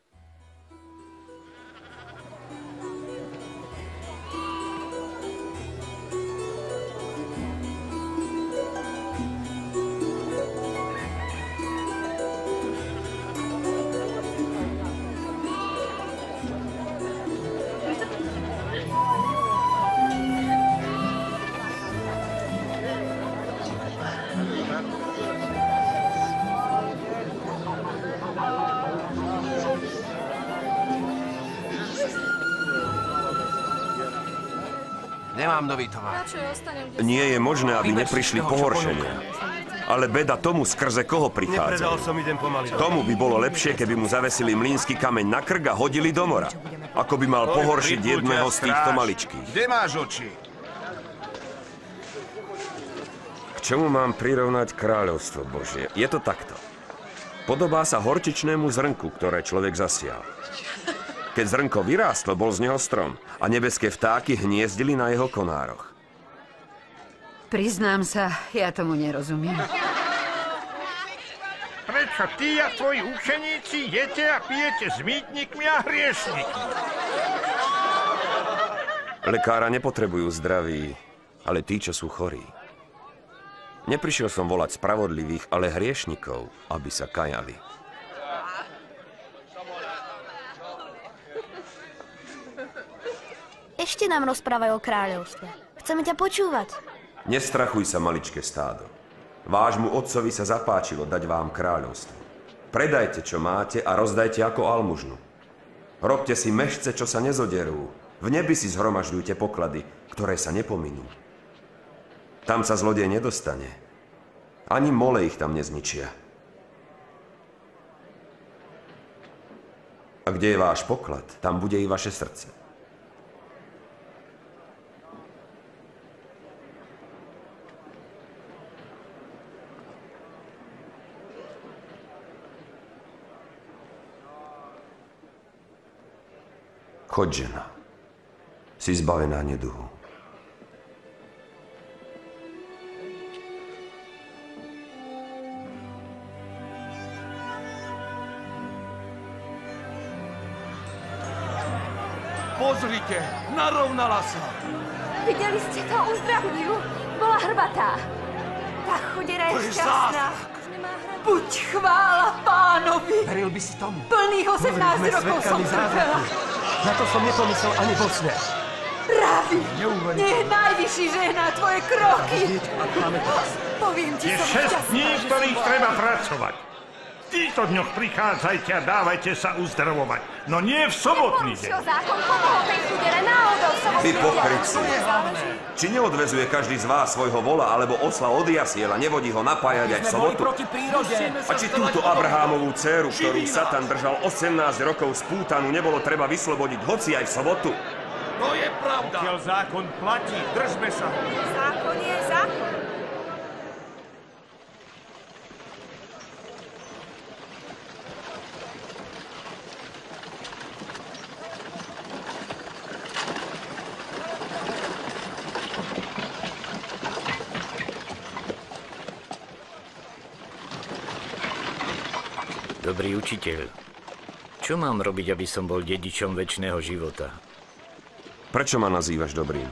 Nemám nový tovar. Nie je možné, aby neprišli pohoršenia. Ale beda tomu, skrze koho prichádzajú. Tomu by bolo lepšie, keby mu zavesili mlýnsky kameň na krk a hodili do mora. Ako by mal pohoršiť jedného z týchto maličkých. Kde máš oči? K čomu mám prirovnať kráľovstvo Božie? Je to takto. Podobá sa horčičnému zrnku, ktoré človek zasial. Keď zrnko vyrástlo, bol z neho strom a nebeské vtáky hniezdili na jeho konároch. Priznám sa, ja tomu nerozumiem. prečo ty a tvoji učeníci jete a pijete s mýtnikmi a hriešnikmi? Lekára nepotrebujú zdraví, ale tí, čo sú chorí. Neprišiel som volať spravodlivých, ale hriešnikov, aby sa kajali. Ešte nám rozprávaj o kráľovstve. Chceme ťa počúvať. Nestrachuj sa, maličké stádo. Vášmu otcovi sa zapáčilo dať vám kráľovstvo. Predajte, čo máte a rozdajte ako almužnu. Robte si mešce, čo sa nezoderú. V nebi si zhromažďujte poklady, ktoré sa nepominú. Tam sa zlodej nedostane. Ani mole ich tam nezničia. A kde je váš poklad, tam bude i vaše srdce. Choď, žena. Si zbavená neduhu. Pozrite, narovnala sa. Videli ste to, uzdravujú. Bola hrbatá. Tá chudera je šťastná. Buď chvála Pánovi. Veril by si tomu. Plných 18 rokov som trpela. Na to som nepomyslel ani vo sne. Praví, nech najvyšší žehná tvoje kroky. Poviem ti, Je som 6 dní, v ktorých treba pracovať. V týchto dňoch prichádzajte a dávajte sa uzdravovať. No nie v sobotný deň. Zákon pomohol tej chudere náhodou som Vy pokrytci. Či neodvezuje každý z vás svojho vola alebo osla od jasiel a nevodí ho napájať aj v sobotu? A či túto Abrahámovú dcéru, ktorú Satan držal 18 rokov spútanú, nebolo treba vyslobodiť hoci aj v sobotu? To je pravda. Pokiaľ zákon platí, držme sa ho. Zákon je zákon. Dobrý učiteľ, čo mám robiť, aby som bol dedičom večného života? Prečo ma nazývaš dobrým?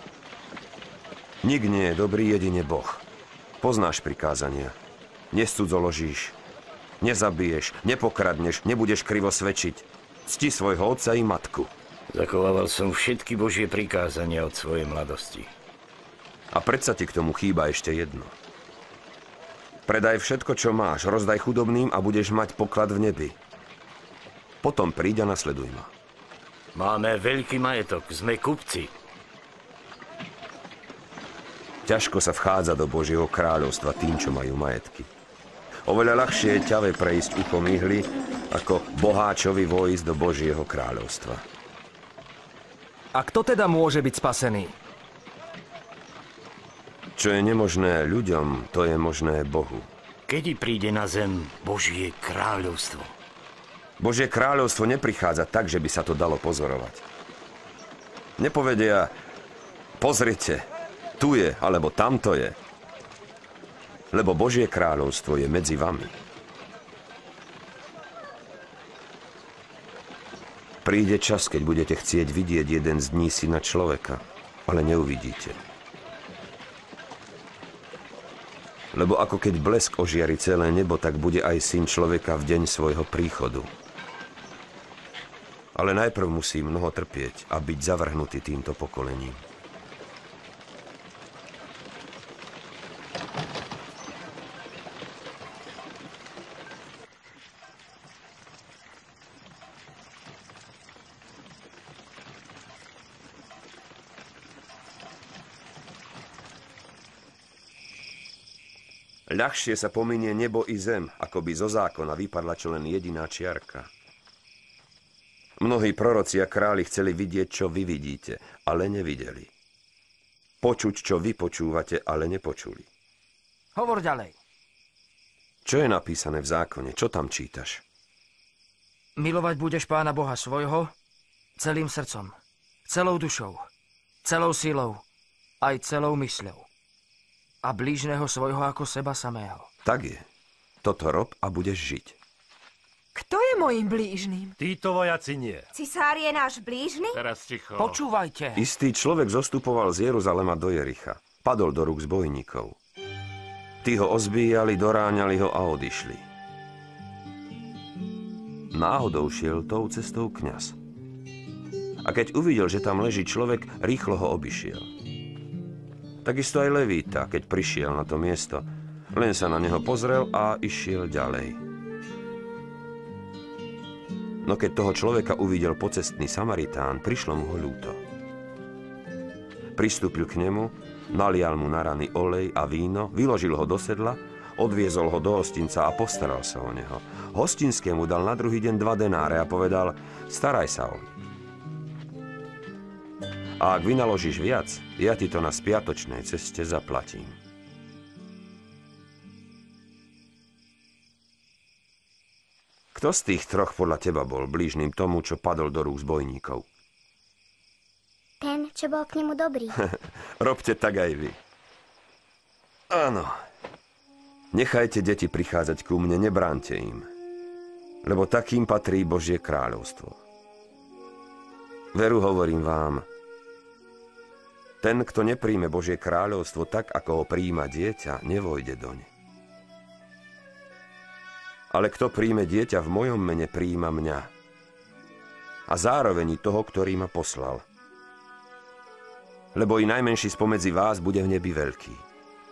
Nik nie je dobrý, jedine Boh. Poznáš prikázania. Nescudzoložíš, nezabiješ, nepokradneš, nebudeš krivo svedčiť. Cti svojho otca i matku. Zachovával som všetky Božie prikázania od svojej mladosti. A predsa ti k tomu chýba ešte jedno. Predaj všetko, čo máš, rozdaj chudobným a budeš mať poklad v nebi. Potom príď a nasleduj ma. Máme veľký majetok, sme kupci. Ťažko sa vchádza do Božieho kráľovstva tým, čo majú majetky. Oveľa ľahšie je ťave prejsť uchom ihly, ako boháčovi vojsť do Božieho kráľovstva. A kto teda môže byť spasený? Čo je nemožné ľuďom, to je možné Bohu. Kedy príde na zem Božie kráľovstvo? Božie kráľovstvo neprichádza tak, že by sa to dalo pozorovať. Nepovedia, pozrite, tu je, alebo tamto je. Lebo Božie kráľovstvo je medzi vami. Príde čas, keď budete chcieť vidieť jeden z dní Syna človeka, ale neuvidíte. Lebo ako keď blesk ožiari celé nebo, tak bude aj Syn človeka v deň svojho príchodu. Ale najprv musí mnoho trpieť a byť zavrhnutý týmto pokolením. Ľahšie sa pominie nebo i zem, ako by zo zákona vypadla čo len jediná čiarka. Mnohí proroci a králi chceli vidieť, čo vy vidíte, ale nevideli. Počuť, čo vy počúvate, ale nepočuli. Hovor ďalej. Čo je napísané v zákone? Čo tam čítaš? Milovať budeš Pána Boha svojho celým srdcom, celou dušou, celou silou, aj celou mysľou. A blížneho svojho ako seba samého. Tak je. Toto rob a budeš žiť. Kto je mojím blížnym? Títo vojaci nie. Cisár je náš blížny? Teraz ticho. Počúvajte. Istý človek zostupoval z Jeruzalema do Jericha. Padol do rúk zbojníkov. Tí ho ozbíjali, doráňali ho a odišli. Náhodou šiel tou cestou kňaz. A keď uvidel, že tam leží človek, rýchlo ho obišiel. Takisto aj Levíta, keď prišiel na to miesto, len sa na neho pozrel a išiel ďalej. No keď toho človeka uvidel pocestný Samaritán, prišlo mu ho ľúto. Pristúpil k nemu, nalial mu na rany olej a víno, vyložil ho do sedla, odviezol ho do hostinca a postaral sa o neho. Hostinskému dal na druhý deň 2 denáre a povedal, staraj sa o ňa. A ak vynaložíš viac, ja ti to na spiatočnej ceste zaplatím. Kto z tých troch podľa teba bol blížnym tomu, čo padol do rúk zbojníkov? Ten, čo bol k nemu dobrý. Robte tak aj vy. Áno. Nechajte deti prichádzať ku mne, nebránte im. Lebo takým patrí Božie kráľovstvo. Veru hovorím vám, ten, kto nepríjme Božie kráľovstvo tak, ako ho prijíma dieťa, nevojde doň. Ale kto príjme dieťa v mojom mene, prijíma mňa. A zároveň i toho, ktorý ma poslal. Lebo i najmenší spomedzi vás bude v nebi veľký.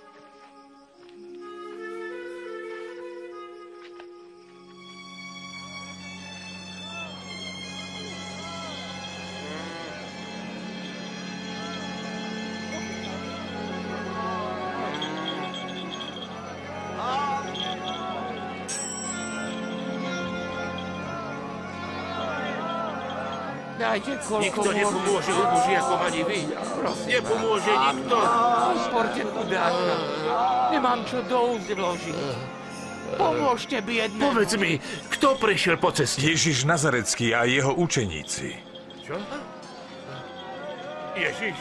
Dajte koľko Nikto nepomôže ubožiakom ani vy. Nepomôže nikto. Podporte chudáka. Nemám čo do úst vložiť. Pomôžte biedne. Povedz mi, kto prešiel po ceste? Ježiš Nazarecký a jeho učeníci. Čo? Ježiš?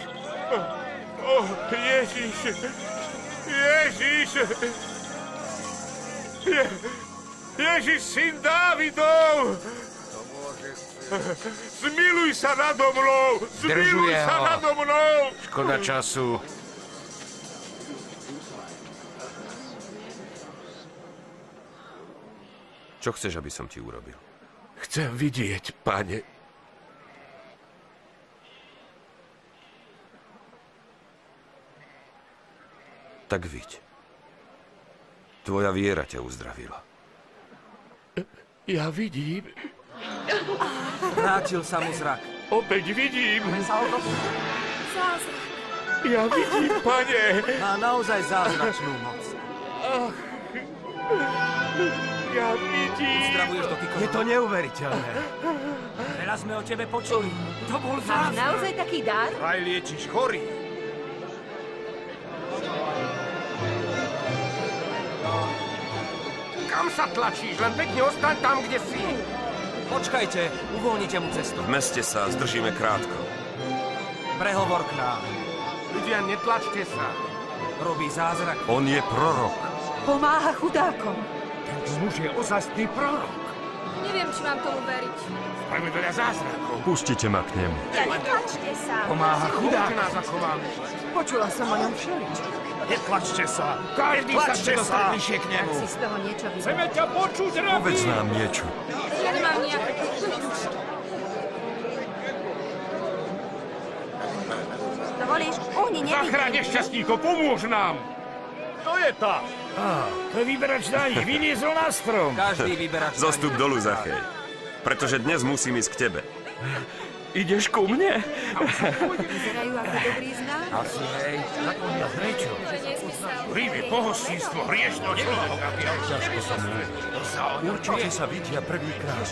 Ježiš! Ježiš! Ježiš, syn Dávidov! Zmiluj sa nado mnou! Zmiluj sa nado mnou! Škoda času. Čo chceš, aby som ti urobil? Chcem vidieť, pane. Tak viď. Tvoja viera ťa uzdravila. Ja vidím. Vrátil sa mu zrak. Opäť vidím. Zázrak. Ja vidím, pane. Má naozaj zázračnú moc. Ja vidím. Uzdravuješ dotykom. Je to neuveriteľné. Veľa sme o tebe počuli. To bol Máš zázrak. naozaj taký dar? Aj liečiš chorých. Kam sa tlačíš? Len pekne ostaň tam, kde si. Počkajte, uvoľnite mu cestu. V meste sa zdržíme krátko. Prehovor k nám. Ľudia, netlačte sa. Robí zázrak. On je prorok. Pomáha chudákom. Tento muž je ozajstný prorok. Neviem, či mám tomu veriť. Spravil veľa zázrakov. Pustite ma k nemu. Ja netlačte sa. Pomáha chudákom. Nás ako máme. Počula som o ňom všeličo. Netlačte sa. Každý sa česá. Bližšie k nemu. Ak si z toho niečo vyvedel. Chceme ťa počuť, Rabí. Povedz nám niečo. Ja nemám nejaké... Dovolíš? Uhni, nevidím. Zachráň nešťastníko, pomôž nám. To je tá. To je vyberač daní. Vyniezol na strom. Každý vyberač daní. Zostup dolu, Zachej. Pretože dnes musím ísť k tebe. Ideš ku mne? Vyzerajú ako dobrý znak. Asi hej. Nakoniec niečo. Príjmi pohostinstvo hriešného človeka. Ťažko sa mu. Určite sa vidia prvýkrát.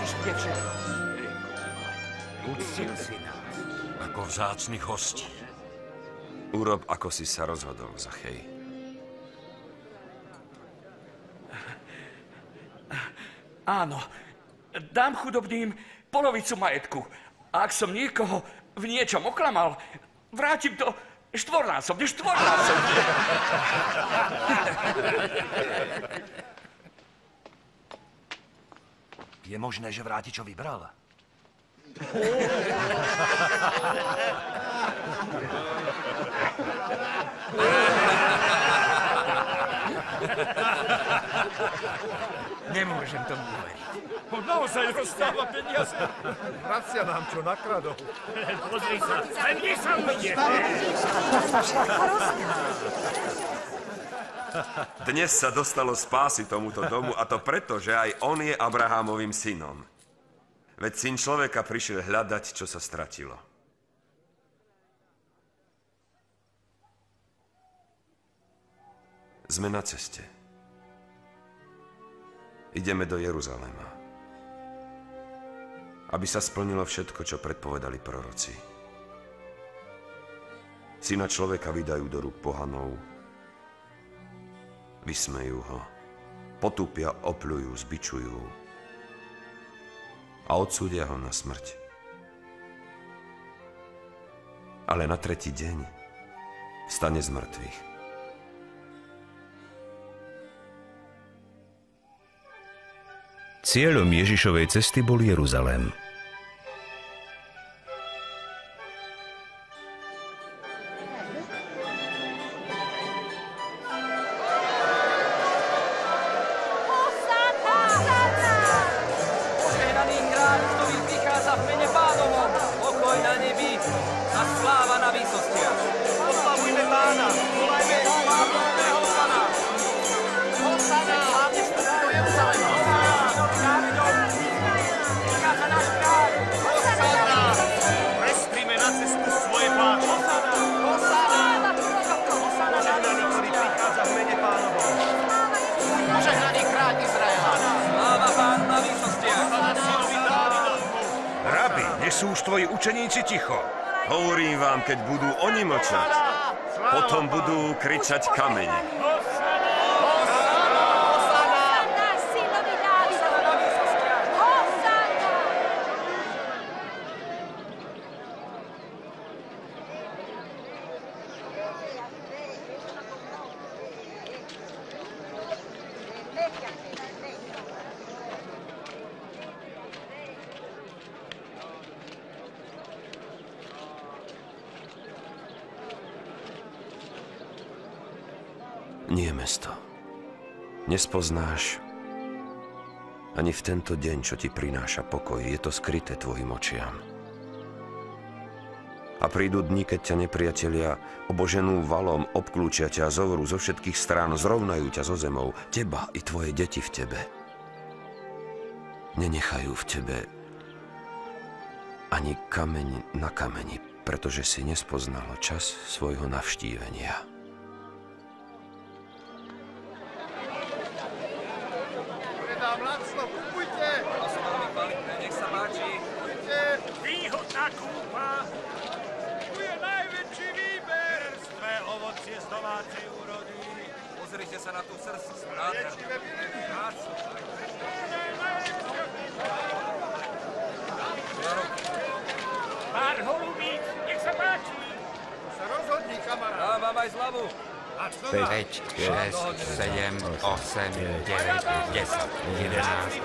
Uctil si nás. Ako vzácnych hostí. Urob, ako si sa rozhodol, Zachej. Áno. Dám chudobným polovicu majetku. A ak som niekoho v niečom oklamal, vrátim to štvornásobne. Je možné, že vráti, čo vybral? Nemôžem tomu uveriť. On naozaj rozdáva peniaze. Vracia nám, čo nakradol. Pozri sa, aj mne sa ujde. Dnes sa dostalo spásy tomuto domu, a to preto, že aj on je Abrahámovým synom. Veď syn človeka prišiel hľadať, čo sa stratilo. Sme na ceste. Ideme do Jeruzalema, aby sa splnilo všetko, čo predpovedali proroci. Syna človeka vydajú do rúk pohanov, vysmejú ho, potúpia, opľujú, zbičujú a odsúdia ho na smrť. Ale na tretí deň vstane z mŕtvych. Cieľom Ježišovej cesty bol Jeruzalém. Požehnaný kráľ, ktorý prichádza v mene Pánovom, pokoj na nebi a sláva na výsostiach. Oslavujme Pána, volajme Pánového Pána. Hosana, hlavne vstup do Jeruzalema. Prichádza náš kráľ. Hosana, prestríme na cestu svoje páče. Hosana, Hosana. Požehnaný, ktorý prichádza v mene Pánovom. Požehnaný kráľ Izraela. Sláva Pánu na výsostiach. Rabi, nesú už tvoji učeníci ticho. Hovorím vám, keď budú oni mlčať, potom budú kričať kamene. Nie, mesto. Nespoznáš ani v tento deň, čo ti prináša pokoj. Je to skryté tvojim očiam. A prídu dni, keď ťa nepriatelia oboženú valom obklúčia ťa, zovrú zo všetkých strán, zrovnajú ťa so zemou, teba i tvoje deti v tebe. Nenechajú v tebe ani kameň na kameni, pretože si nespoznala čas svojho navštívenia. Výhodná kúpa. Tu je najväčší výber. Čerstvé ovocie z domácej úrody. Pozrite sa na tú srst. Správne. Pár holubíc, nech sa páči. Sa rozhodni, kamarát. Dám vám aj zľavu. 5, 6, 7, 8, 9, 10, 11, 12, 13, 14, 15, 16, 17, 18,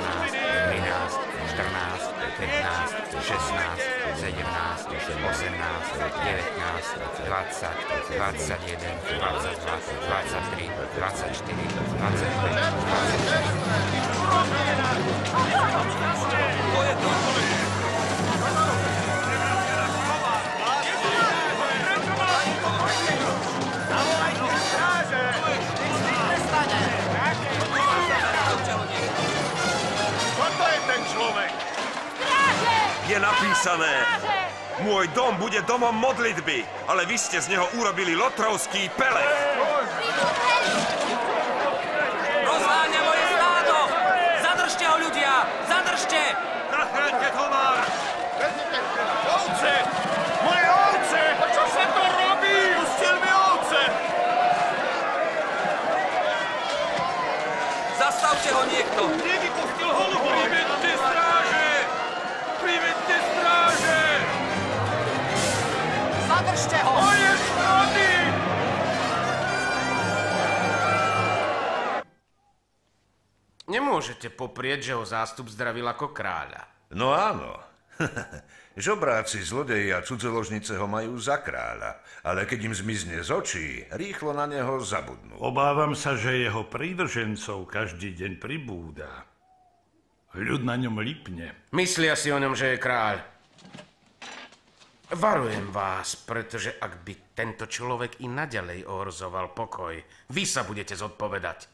19, 20, 21, 22, 23, 24, 25. Je napísané, môj dom bude domom modlitby, ale vy ste z neho urobili lotrovský pelet. Rozháňa moje stádo! Zadržte ho, ľudia! Zadržte! Zachráňte továr! Ovce! Moje ovce! Čo sa to robí? Pustil mi ovce! Zastavte ho niekto! Nevypustil holubu! Privedte stráže! Privedte stráže! Zadržte ho! Moje škody! Nemôže Nemôžete poprieť, že ho zástup zdravil ako kráľa. No áno. Žobráci, zlodeji a cudzoložnice ho majú za kráľa, ale keď im zmizne z očí, rýchlo na neho zabudnú. Obávam sa, že jeho prívržencov každý deň pribúda. Ľud na ňom lipne. Myslia si o ňom, že je kráľ. Varujem vás, pretože ak by tento človek i naďalej ohrozoval pokoj, vy sa budete zodpovedať.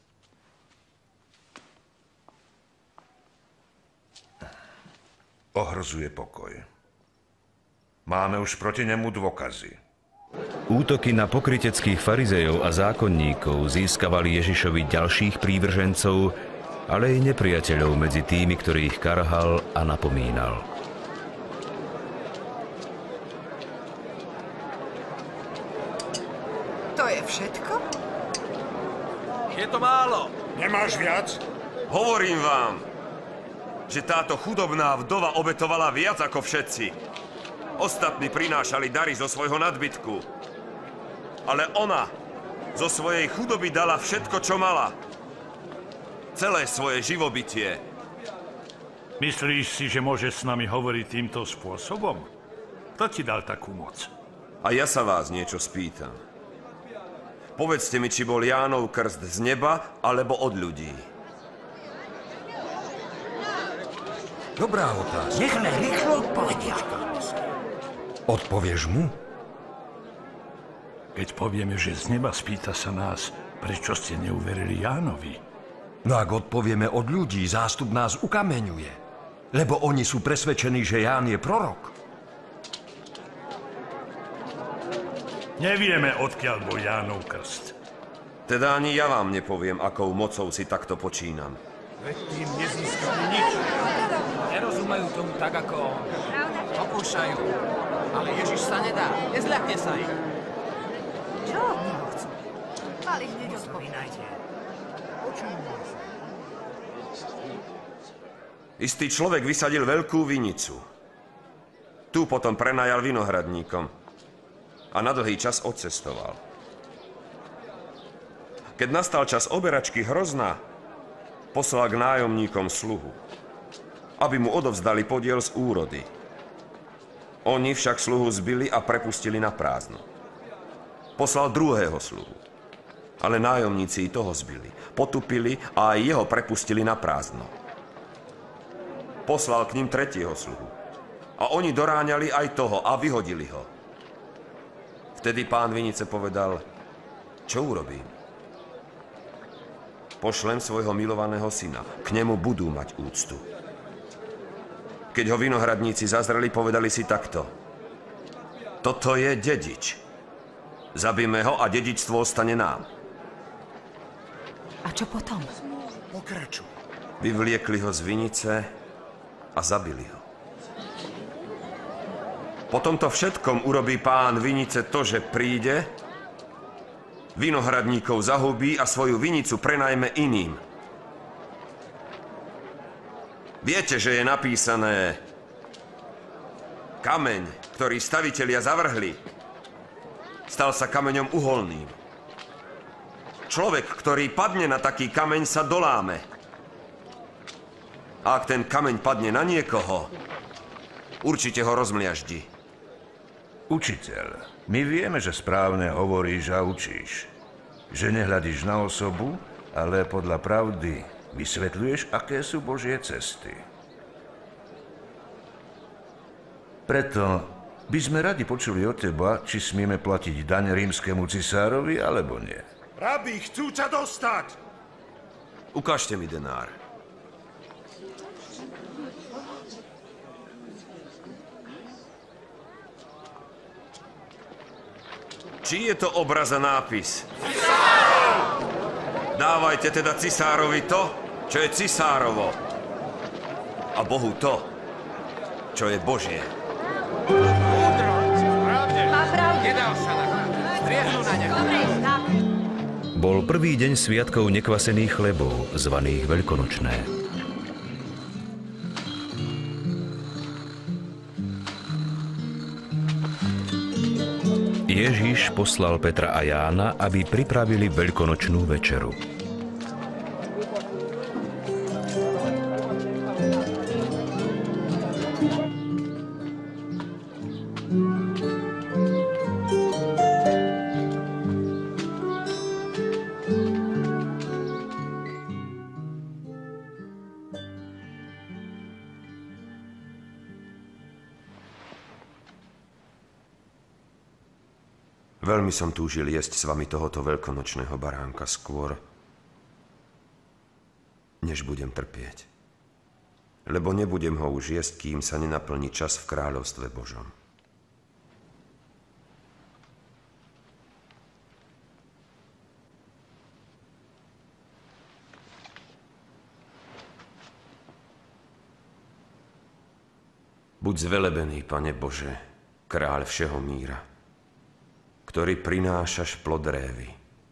Ohrozuje pokoj. Máme už proti nemu dôkazy. Útoky na pokryteckých farizejov a zákonníkov získavali Ježišovi ďalších prívržencov, ale aj nepriateľov medzi tými, ktorých karhal a napomínal. To je všetko? Je to málo. Nemáš viac? Hovorím vám, že táto chudobná vdova obetovala viac ako všetci. Ostatní prinášali dary zo svojho nadbytku. Ale ona zo svojej chudoby dala všetko, čo mala. Celé svoje živobytie. Myslíš si, že môžeš s nami hovoriť týmto spôsobom? Kto ti dal takú moc? A ja sa vás niečo spýtam. Povedzte mi, či bol Jánov krst z neba, alebo od ľudí. Dobrá otázka. Nechme rýchlo odpovedia. Odpovieš mu? Keď povieme, že z neba, spýta sa nás, prečo ste neuverili Jánovi? No ak odpovieme od ľudí, zástup nás ukameňuje. Lebo oni sú presvedčení, že Ján je prorok. Nevieme, odkiaľ bol Jánov krst. Teda ani ja vám nepoviem, akou mocou si takto počínam. Veď tým nezískali nič. Nerozumejú tomu tak, ako on. Pokúšajú. Ale Ježiš sa nedá. Nezľakne sa ich. Čo od neho chcú? Mali hneď odpovedať. Istý človek vysadil veľkú vinicu. Tu potom prenajal vinohradníkom a na dlhý čas odcestoval. Keď nastal čas oberačky hrozna, poslal k nájomníkom sluhu, aby mu odovzdali podiel z úrody. Oni však sluhu zbili a prepustili na prázdno. Poslal druhého sluhu, ale nájomníci i toho zbili, potupili a aj jeho prepustili na prázdno. Poslal k ním tretieho sluhu a oni doráňali aj toho a vyhodili ho. Vtedy pán vinice povedal, čo urobím? Pošlem svojho milovaného syna, k nemu budú mať úctu. Keď ho vinohradníci zazreli, povedali si takto. Toto je dedič. Zabijme ho a dedičstvo ostane nám. A čo potom? Pokračuj. Vyvliekli ho z vinice a zabili ho. Po tomto všetkom urobí pán vinice to, že príde, vinohradníkov zahubí a svoju vinicu prenajme iným. Viete, že je napísané: kameň, ktorý stavitelia zavrhli, stal sa kameňom uholným. Človek, ktorý padne na taký kameň, sa doláme. A ak ten kameň padne na niekoho, určite ho rozmliaždi. Učiteľ, my vieme, že správne hovoríš a učíš. Že nehľadíš na osobu, ale podľa pravdy vysvetľuješ, aké sú Božie cesty. Preto by sme radi počuli od teba, či smieme platiť daň rímskemu cisárovi, alebo nie. Rabi, chcú ťa dostať! Ukážte mi denár. Čí je to obraz a nápis? Cisárov! Dávajte teda cisárovi to, čo je cisárovo. A Bohu to, čo je Božie. Má pravdu. Nedal sa na to. Striehnú na neho. Bol prvý deň sviatkov nekvasených chlebov, zvaných Veľkonočné. Ježiš poslal Petra a Jána, aby pripravili veľkonočnú večeru. Veľmi som túžil jesť s vami tohoto veľkonočného baránka skôr, než budem trpieť. Lebo nebudem ho už jesť, kým sa nenaplní čas v kráľovstve Božom. Buď zvelebený, Pane Bože, kráľ všeho míra, ktorý prinášaš plod révy.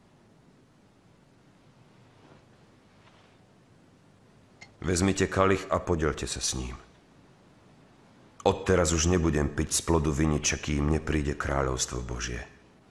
Vezmite kalich a podelte sa s ním. Odteraz už nebudem piť z plodu viniča, kým nepríde kráľovstvo Božie.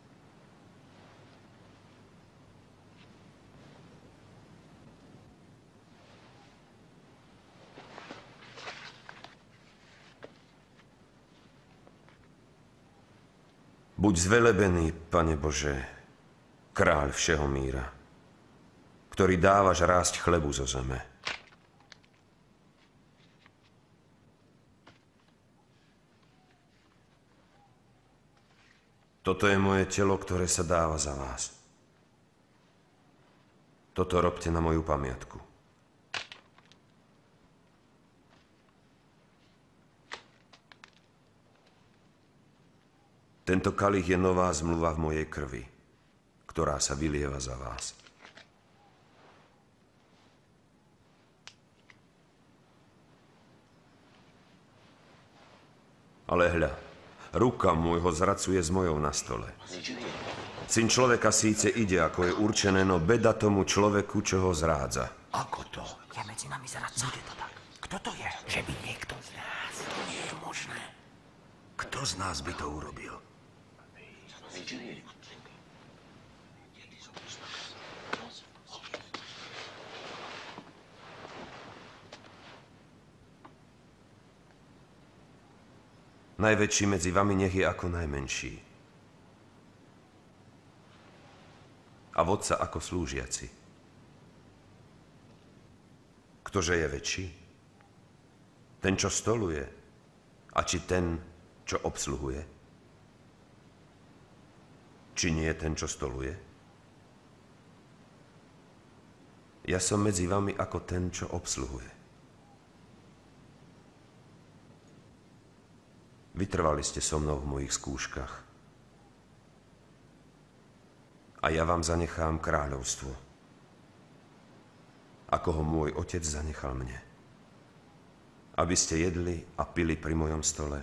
Buď zvelebený, Pane Bože, kráľ všeho míra, ktorý dávaš rásť chlebu zo zeme. Toto je moje telo, ktoré sa dáva za vás. Toto robte na moju pamiatku. Tento kalich je nová zmluva v mojej krvi, ktorá sa vylieva za vás. Ale hľa, ruka môjho zracuje s mojou na stole. Syn človeka síce ide, ako je určené, no beda tomu človeku, čo ho zrádza. Ako to? Je medzi nami zradca. Bude to tak. Kto to je? Že by niekto z nás. To nie je možné. Kto z nás by to urobil? Najväčší medzi vami nech je ako najmenší. A vodca ako slúžiaci. Ktože je väčší? Ten, čo stoluje? A či ten, čo obsluhuje? Či nie ten, čo stoluje? Ja som medzi vami ako ten, čo obsluhuje. Vytrvali ste so mnou v mojich skúškach. A ja vám zanechám kráľovstvo, ako ho môj otec zanechal mne. Aby ste jedli a pili pri mojom stole.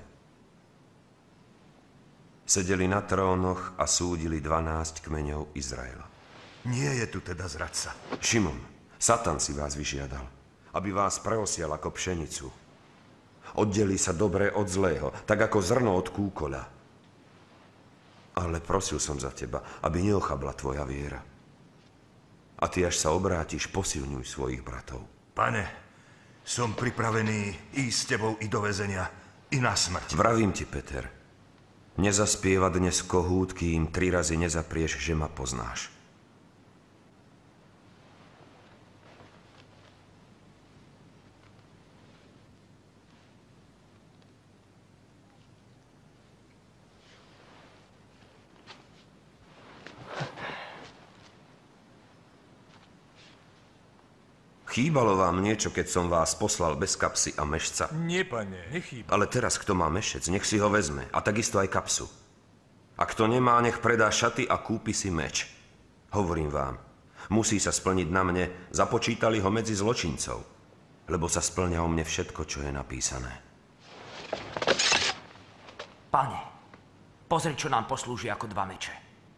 Sedeli na trónoch a súdili 12 kmeňov Izraela. Nie je tu teda zradca. Šimon, Satan si vás vyžiadal, aby vás preosial ako pšenicu. Oddelí sa dobré od zlého, tak ako zrno od kúkoľa. Ale prosil som za teba, aby neochabla tvoja viera. A ty, až sa obrátiš, posilňuj svojich bratov. Pane, som pripravený ísť s tebou i do väzenia, i na smrť. Vravím ti, Peter, nezaspieva dnes kohút, kým 3 razy nezaprieš, že ma poznáš. Chýbalo vám niečo, keď som vás poslal bez kapsy a mešca? Nie, pane, nechýba. Ale teraz, kto má mešec, nech si ho vezme. A takisto aj kapsu. A kto nemá, nech predá šaty a kúpi si meč. Hovorím vám, musí sa splniť na mne, započítali ho medzi zločincov. Lebo sa splňa o mne všetko, čo je napísané. Pane, pozri, čo nám poslúži ako 2 meče.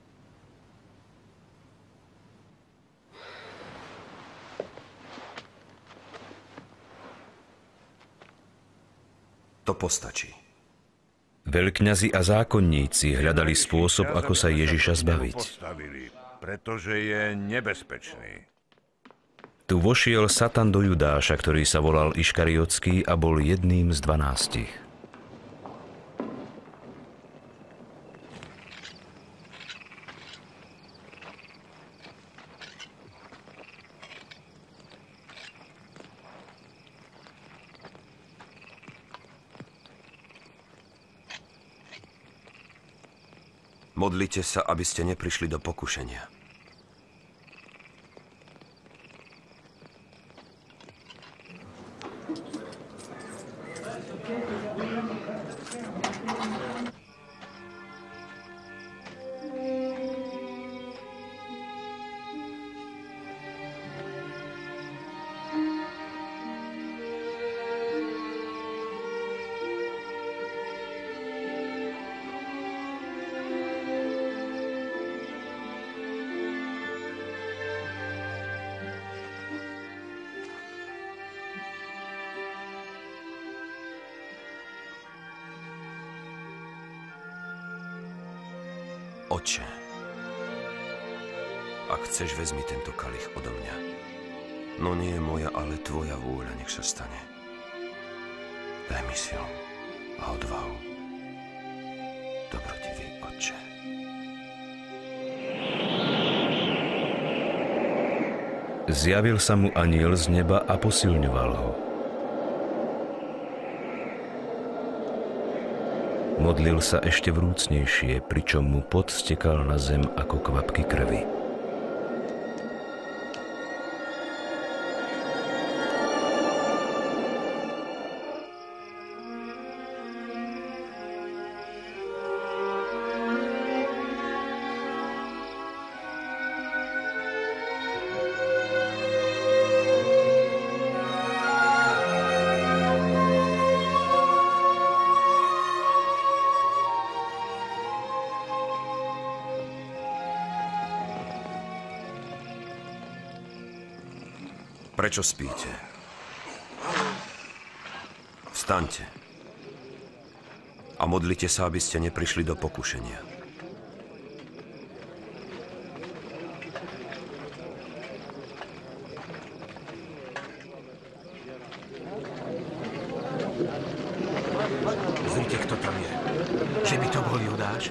To postačí. Veľkňazi a zákonníci hľadali spôsob, ako sa Ježiša zbaviť. Pretože je nebezpečný. Tu vošiel Satan do Judáša, ktorý sa volal Iškariotský a bol jedným z 12. Modlite sa, aby ste neprišli do pokušenia. Otče, ak chceš, vezmi tento kalich odo mňa. No nie je moja, ale tvoja vôľa, nech sa stane. Daj mi silu a odvahu. Dobrotivý Otče. Zjavil sa mu anjel z neba a posilňoval ho. Modlil sa ešte vrúcnejšie, pričom mu pot stekal na zem ako kvapky krvi. Prečo spíte? Vstaňte a modlite sa, aby ste neprišli do pokušenia. Zrite, kto tam je. Že by to bol Judáš?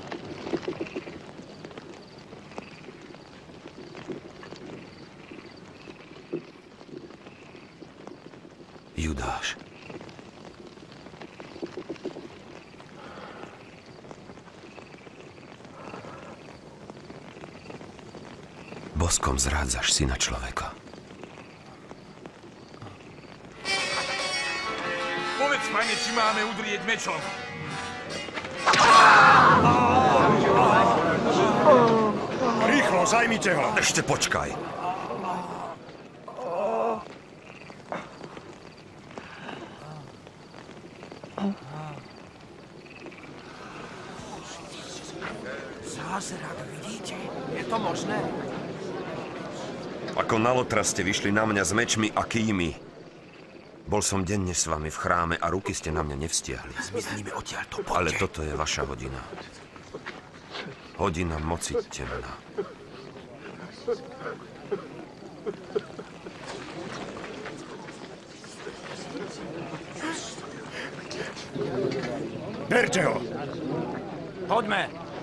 Judáš. Boskom zrádzaš syna človeka. Povedz, pane, či máme udrieť mečom. Rýchlo, zajmite ho. Ešte počkaj. Zázrak, vidíte? Je to možné? Ako na lotra ste vyšli na mňa s mečmi a kými. Bol som denne s vami v chráme a ruky ste na mňa nevztiahli. Zmiznime odtiaľto, poďte. Ale toto je vaša hodina. Hodina moci temná. Berte ho! Poďme!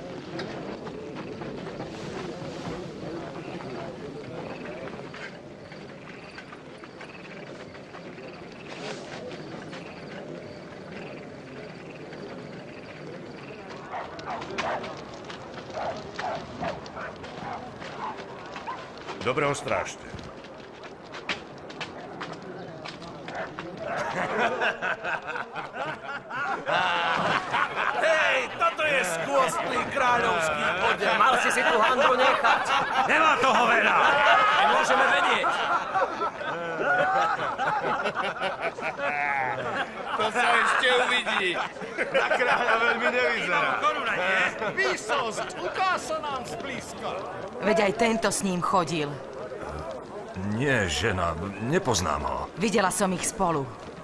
Dobre ho strážte. Hej, toto je skvostný kráľovský odev. Mal si si tú handru nechať. Nemá toho veľa. Môžeme vedieť. To sa ešte uvidí. Na kráľa veľmi nevyzerá. Koruna, nie? Výsosť, ukáž sa nám zblízka. Veď aj tento s ním chodil. Nie, žena, nepoznám ho. Videla som ich spolu.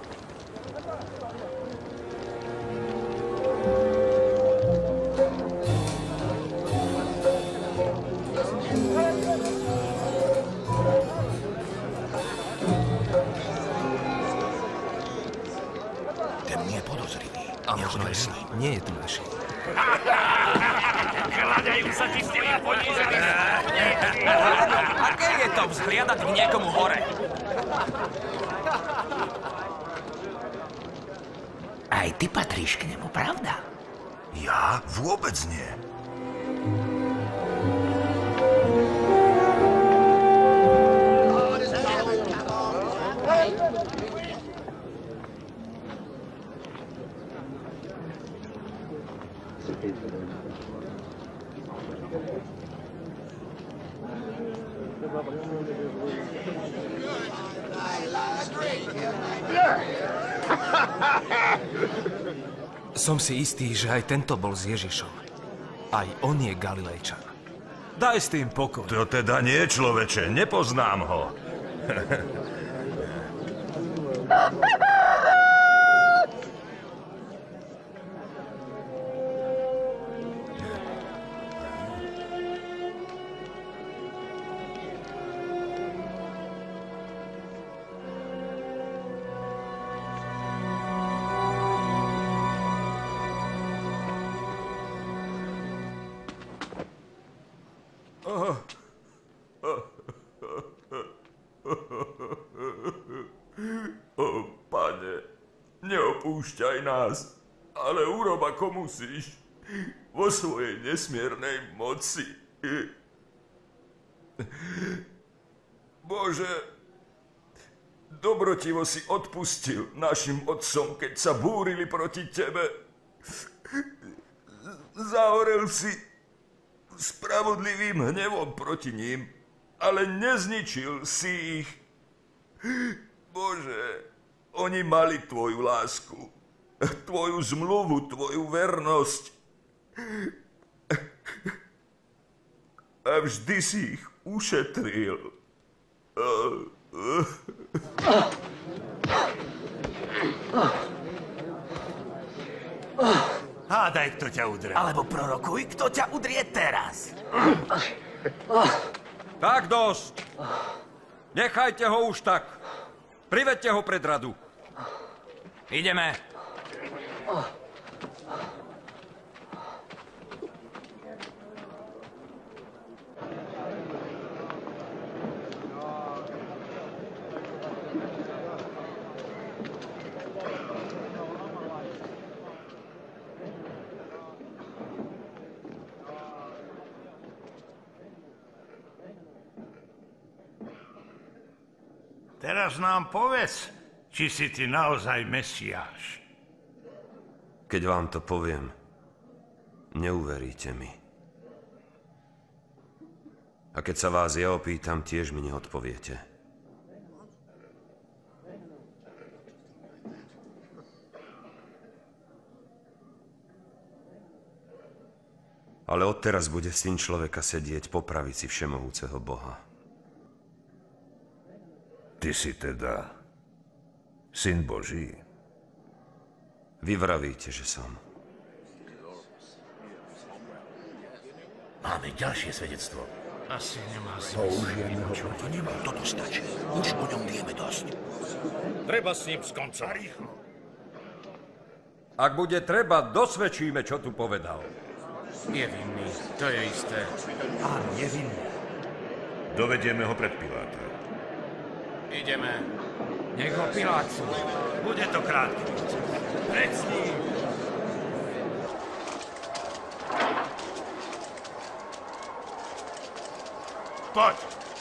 Ten nie je podozrivý. Možno je s ním. Nie je tu naši. Hľadajú sa ti s tými poníženými. Aké je to vzhliadať k niekomu hore? Aj ty patríš k nemu, pravda? Ja? Vôbec nie. Som si istý, že aj tento bol s Ježišom. Aj on je Galilejčan. Daj s tým pokoj. To teda nie, človeče, nepoznám ho. Pane, neopúšťaj nás, ale urob ako musíš vo svojej nesmiernej moci. Bože, dobrotivo si odpustil našim otcom, keď sa búrili proti tebe. Zahorel si spravodlivým hnevom proti ním, ale nezničil si ich. Bože, oni mali tvoju lásku, tvoju zmluvu, tvoju vernosť. A vždy si ich ušetril. Hádaj, kto ťa udrel. Alebo prorokuj, kto ťa udrie teraz. Tak dosť. Nechajte ho už tak. Privedte ho pred radu. Ideme. Teraz nám povedz, či si ty naozaj Mesiáš. Keď vám to poviem, neuveríte mi. A keď sa vás ja opýtam, tiež mi neodpoviete. Ale odteraz bude Syn človeka sedieť po pravici všemohúceho Boha. Ty si teda Syn Boží. Vy vravíte, že som. Máme ďalšie svedectvo. Asi nemá Použijeme ho proti nemu. Toto stačí. Už o ňom vieme dosť. Treba s ním skoncovať. Rýchlo. Ak bude treba, dosvedčíme, čo tu povedal. Je vinný, to je isté. Áno, je vinný. Dovedieme ho pred Piláta. Ideme. Nech ho Pilát súdi. Bude to krátky. Pred s ním. Poď.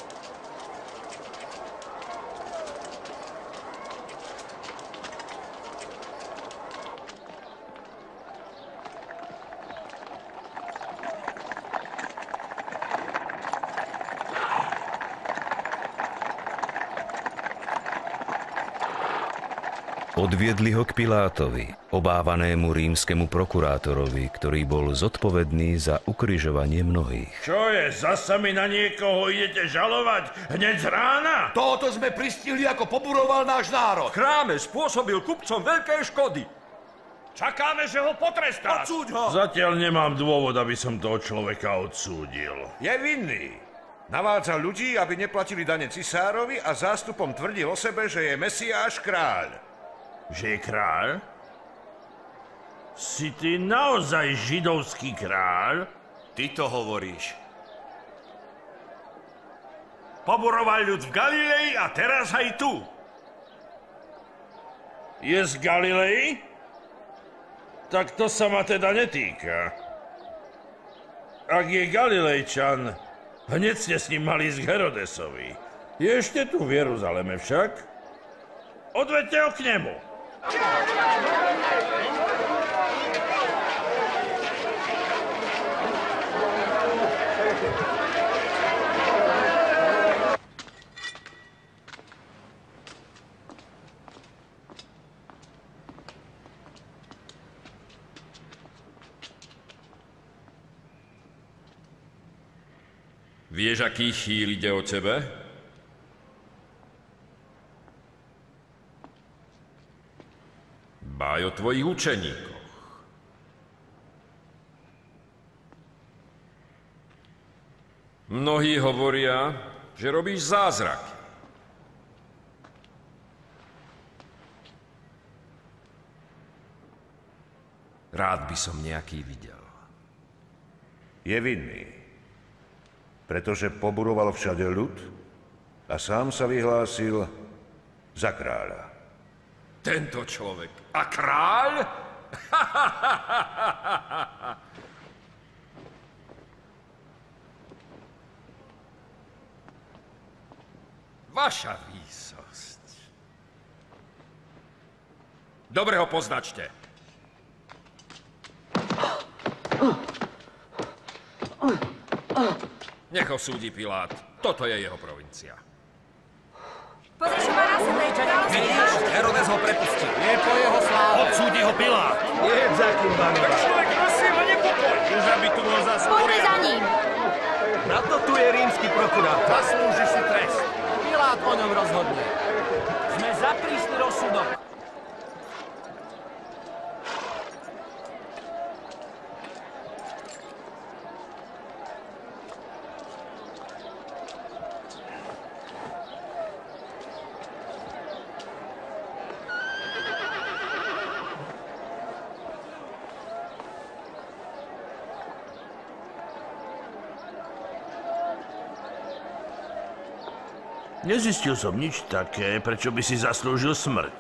Odviedli ho k Pilátovi, obávanému rímskemu prokurátorovi, ktorý bol zodpovedný za ukrižovanie mnohých. Čo je, zasa mi na niekoho idete žalovať hneď z rána? Toto sme pristihli, ako poburoval náš národ. V chráme spôsobil kupcom veľké škody. Čakáme, že ho potrestáš. Odsúď ho! Zatiaľ nemám dôvod, aby som toho človeka odsúdil. Je vinný. Navádzal ľudí, aby neplatili dane cisárovi a zástupom tvrdil o sebe, že je Mesiáš kráľ. Že je kráľ? Si ty naozaj židovský kráľ? Ty to hovoríš. Poburoval ľud v Galilei a teraz aj tu. Je z Galilei? Tak to sa ma teda netýka. Ak je Galilejčan, hneď ste s ním mali ísť k Herodesovi. Je ešte tu v Jeruzaleme však? Odvedte ho k nemu. Vieš, aký chýr ide o tebe? Báj o tvojich učeníkoch. Mnohí hovoria, že robíš zázraky. Rád by som nejaký videl. Je vinný, pretože poburoval všade ľud a sám sa vyhlásil za kráľa. Tento človek. A kráľ? Vaša výsosť. Dobre ho poznačte. Nech ho súdi Pilát. Toto je jeho provincia. Pozri, čo má na sebe. Vidíš, Herodes ho prepustí. Je po jeho sláve. Odsúdi ho Pilát. Je za kým banovať. Človek prosím a nepokoj. Už aby tu bol zas Poďme za ním. Na to tu je rímsky prokurátor. Zaslúži si trest. Pilát o ňom rozhodne. Sme za prísny rozsudok. Nezistil som nič také, prečo by si zaslúžil smrť.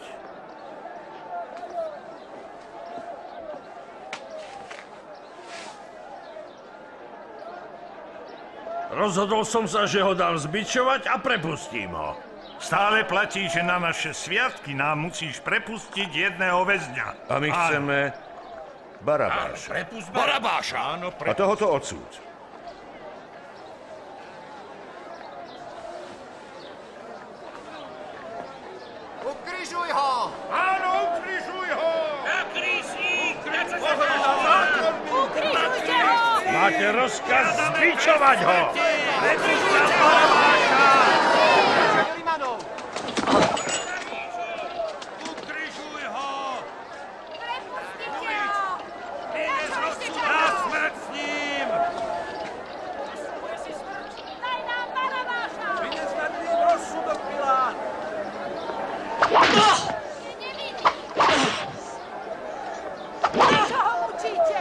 Rozhodol som sa, že ho dám zbičovať a prepustím ho. Stále platí, že na naše sviatky nám musíš prepustiť jedného väzňa. A my chceme Barabáša. Barabáša! Áno, A tohoto odsúď. Ukrižuj ho! Áno, ukrižuj ho! Na krížnik! Ukrižujte ho! Máte rozkaz zbičovať ho! Ukrižujte Barabáša! Ukrižuj ho! Prepustite ho! Na smrť s ním! Daj nám Barabáša! Vynes nad ním rozsudok, Pilát! Je nevinný! Prečo ho mučíte?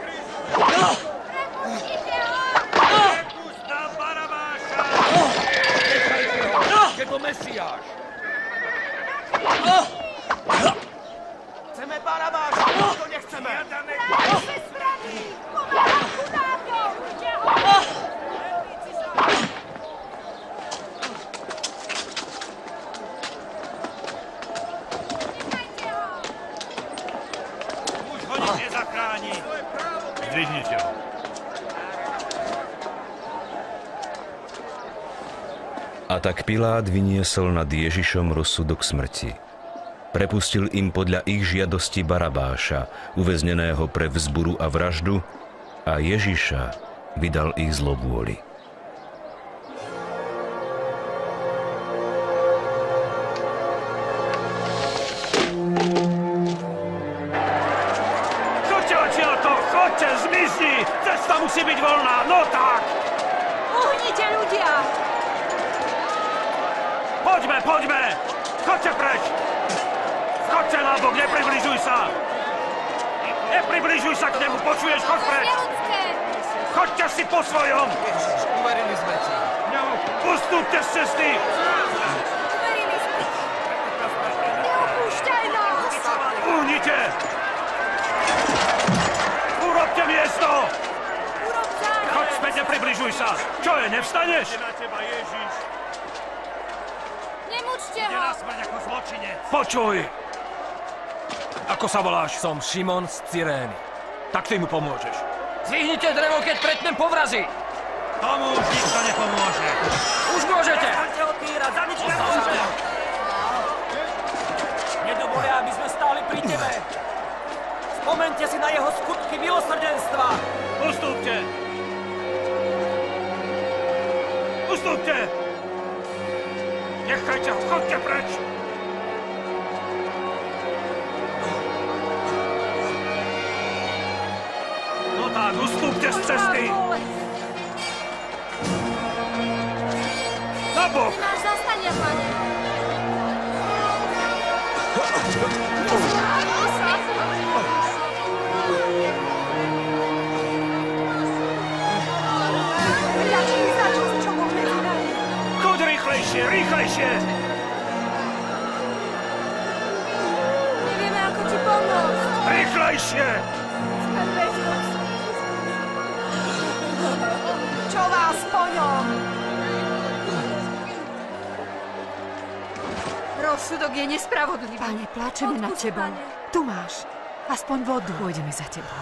Prepustite ho! Prepust nám Barabáša! Nechajte ho! Je to Mesiáš! Chceme Barabáša! To nechceme! Práve spraví! Pomáham chudákom! Puste ho! Nechajte ho! Už ho nič nezachráni. Zdvihnite ho. A tak Pilát vyniesol nad Ježišom rozsudok smrti. Prepustil im podľa ich žiadosti Barabáša, uväzneného pre vzburu a vraždu, a Ježiša vydal ich zlobôli. Choďte odtiaľto! Choďte, zmizni! Cesta musí byť voľná, no tak! Uhnite, ľudia! Poďme, poďme! Choďte preč! Choďte nabok, nepribližuj sa! Nepribližuj sa k nemu, počuješ? Choď preč! Neľudské! Choďte si po svojom! Ježiš, uverili sme ti. Ustúpte z cesty! Uverili sme! Neopúšťaj nás! Uhnite! Urobte miesto! Urob zároveň! Choď späť, nepribližuj sa! Čo je, nevstaneš? Nemučte ho! Počuj! Ako sa voláš? Som Šimon z Cyrény. Tak ty mu pomôžeš. Zvihnite drevo, keď pretnem povrazy! Tomu už nikto nepomôže. Už môžete! Nestaňte otírať, za nič nemôže! Nedovolia, aby sme stáli pri tebe. Spomeňte si na jeho skutky milosrdenstva. Ustúpte! Ustúpte! Nechajte ho, chodte preč! No tak, ustúpte z cesty! Na bok! Máš zastania, pane. Choď rýchlejšie, rýchlejšie! Nevieme, ako ti pomôcť. Rýchlejšie! Sme bezmocní. Čo vás po ňom? Rozsudok je nespravodlivý. Pane, pláčeme nad tebou. Tu máš. Aspoň vodu. Pôjdeme za tebou.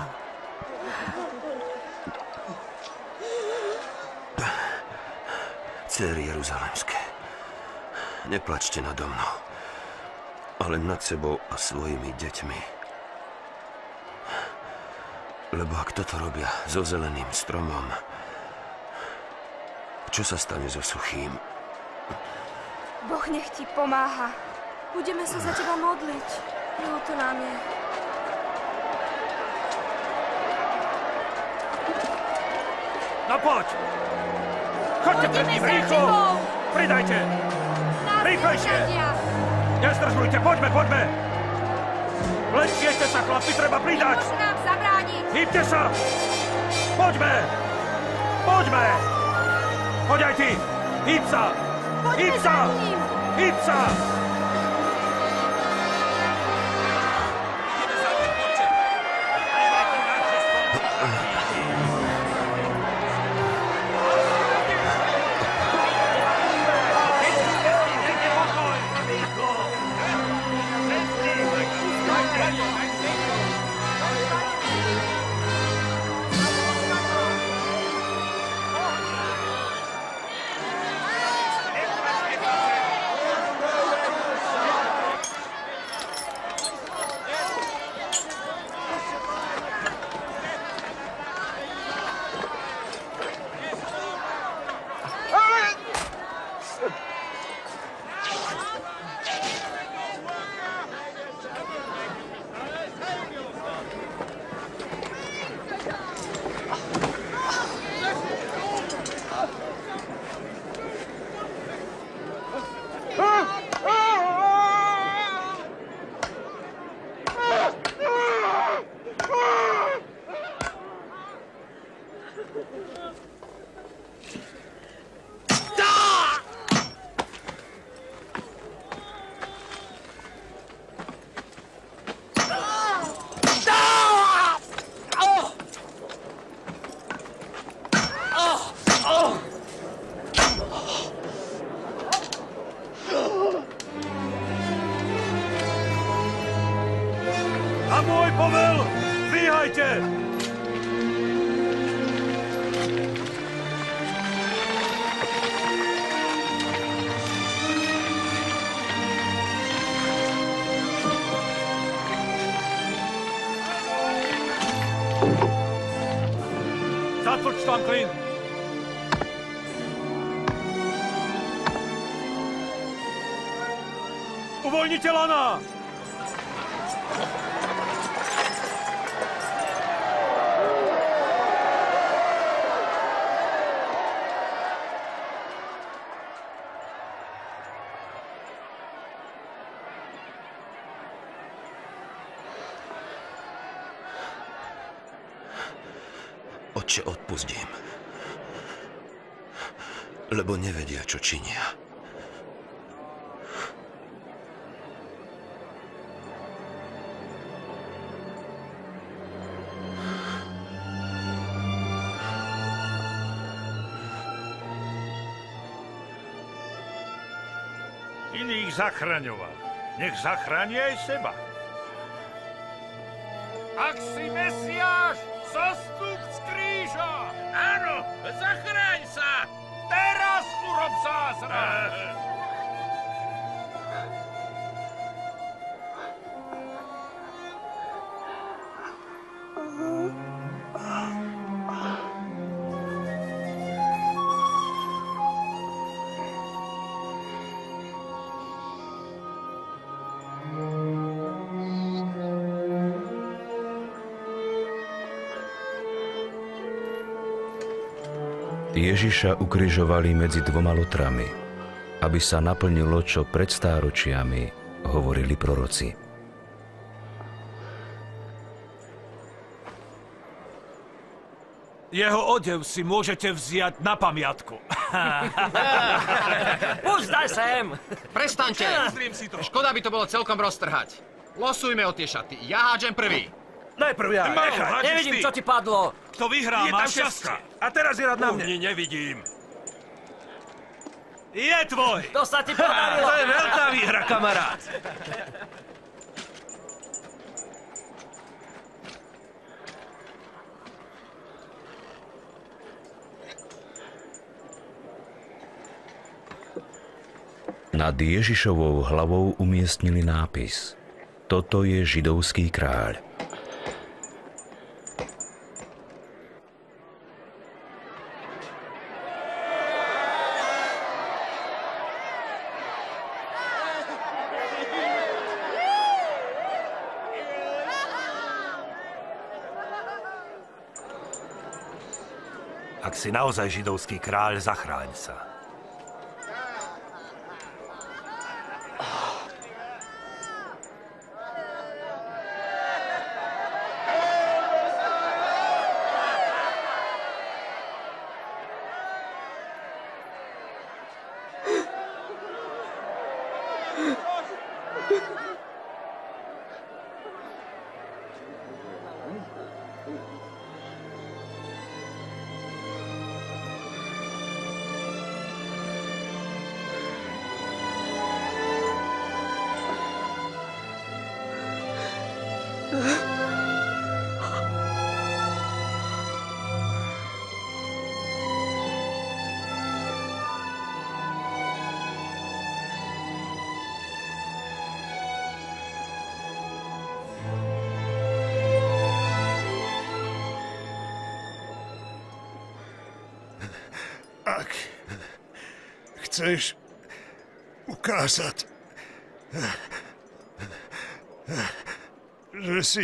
Céry jeruzalemské, neplačte nado mnou, ale nad sebou a svojimi deťmi. Lebo ak toto robia so zeleným stromom, čo sa stane so suchým? Boh nech ti pomáha. Budeme sa za teba modliť. Ľúto nám je. No poď! Chodte pred ním, rýchlo! Pridajte! Rýchlejšie! Nezdržujte, poďme, poďme! Vlečiete sa, chlapi, treba pridať! Nemôžu nám zabrániť! Hýbte sa! Poďme! Poďme! Poď aj ty! Hýb sa! Hýb sa! Hýb sa! Na môj povel, dvíhajte! Zatvrč tam klin! Uvoľnite lana! Otče, odpusť im, lebo nevedia, čo činia. Iných zachraňoval. Nech zachráni aj seba. Ak si Mesiáš, zostup z kríža! Áno, zachráň sa! Teraz urob zázrak! Ježiša ukrižovali medzi dvoma lotrami, aby sa naplnilo, čo pred stáročiami hovorili proroci. Jeho odev si môžete vziať na pamiatku. Už daj sem! Prestaňte! Škoda by to bolo celkom roztrhať. Losujme o tie šaty. Ja hádžem prvý. Najprv ja. Nevidím, čo ti padlo. Kto vyhrá, má šťastie. A teraz je rád na mne. Nevidím. Je tvoj. To sa ti podarilo. To je veľká výhra, kamarát. Nad Ježišovou hlavou umiestnili nápis: Toto je židovský kráľ. Ak si naozaj židovský kráľ, zachráň sa. Ak chceš ukázať, že si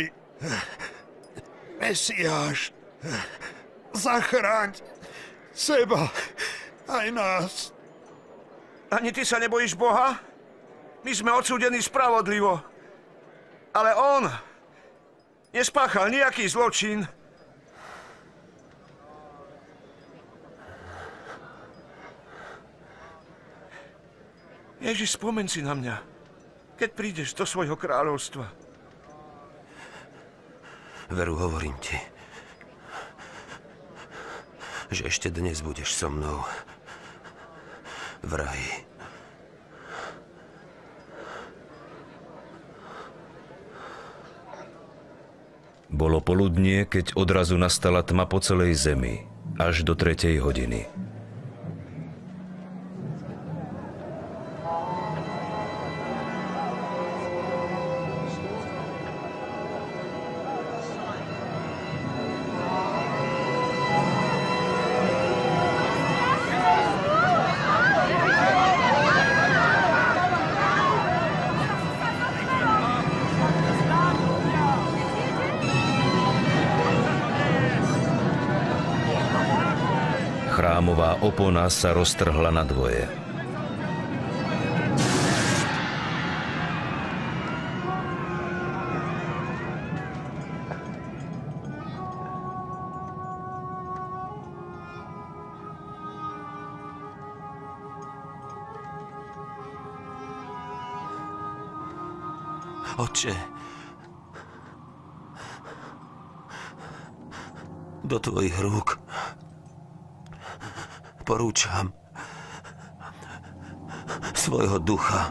Mesiáš, zachráň seba aj nás. Ani ty sa nebojíš Boha? My sme odsúdení spravodlivo. Ale on nespáchal nejaký zločin. Ježiš, spomeň si na mňa, keď prídeš do svojho kráľovstva. Veru, hovorím ti, že ešte dnes budeš so mnou v raji. Bolo poludnie, keď odrazu nastala tma po celej zemi, až do 3. hodiny. Chrámová opona sa roztrhla na dvoje. Otče, do tvojich rúk porúčam svojho ducha.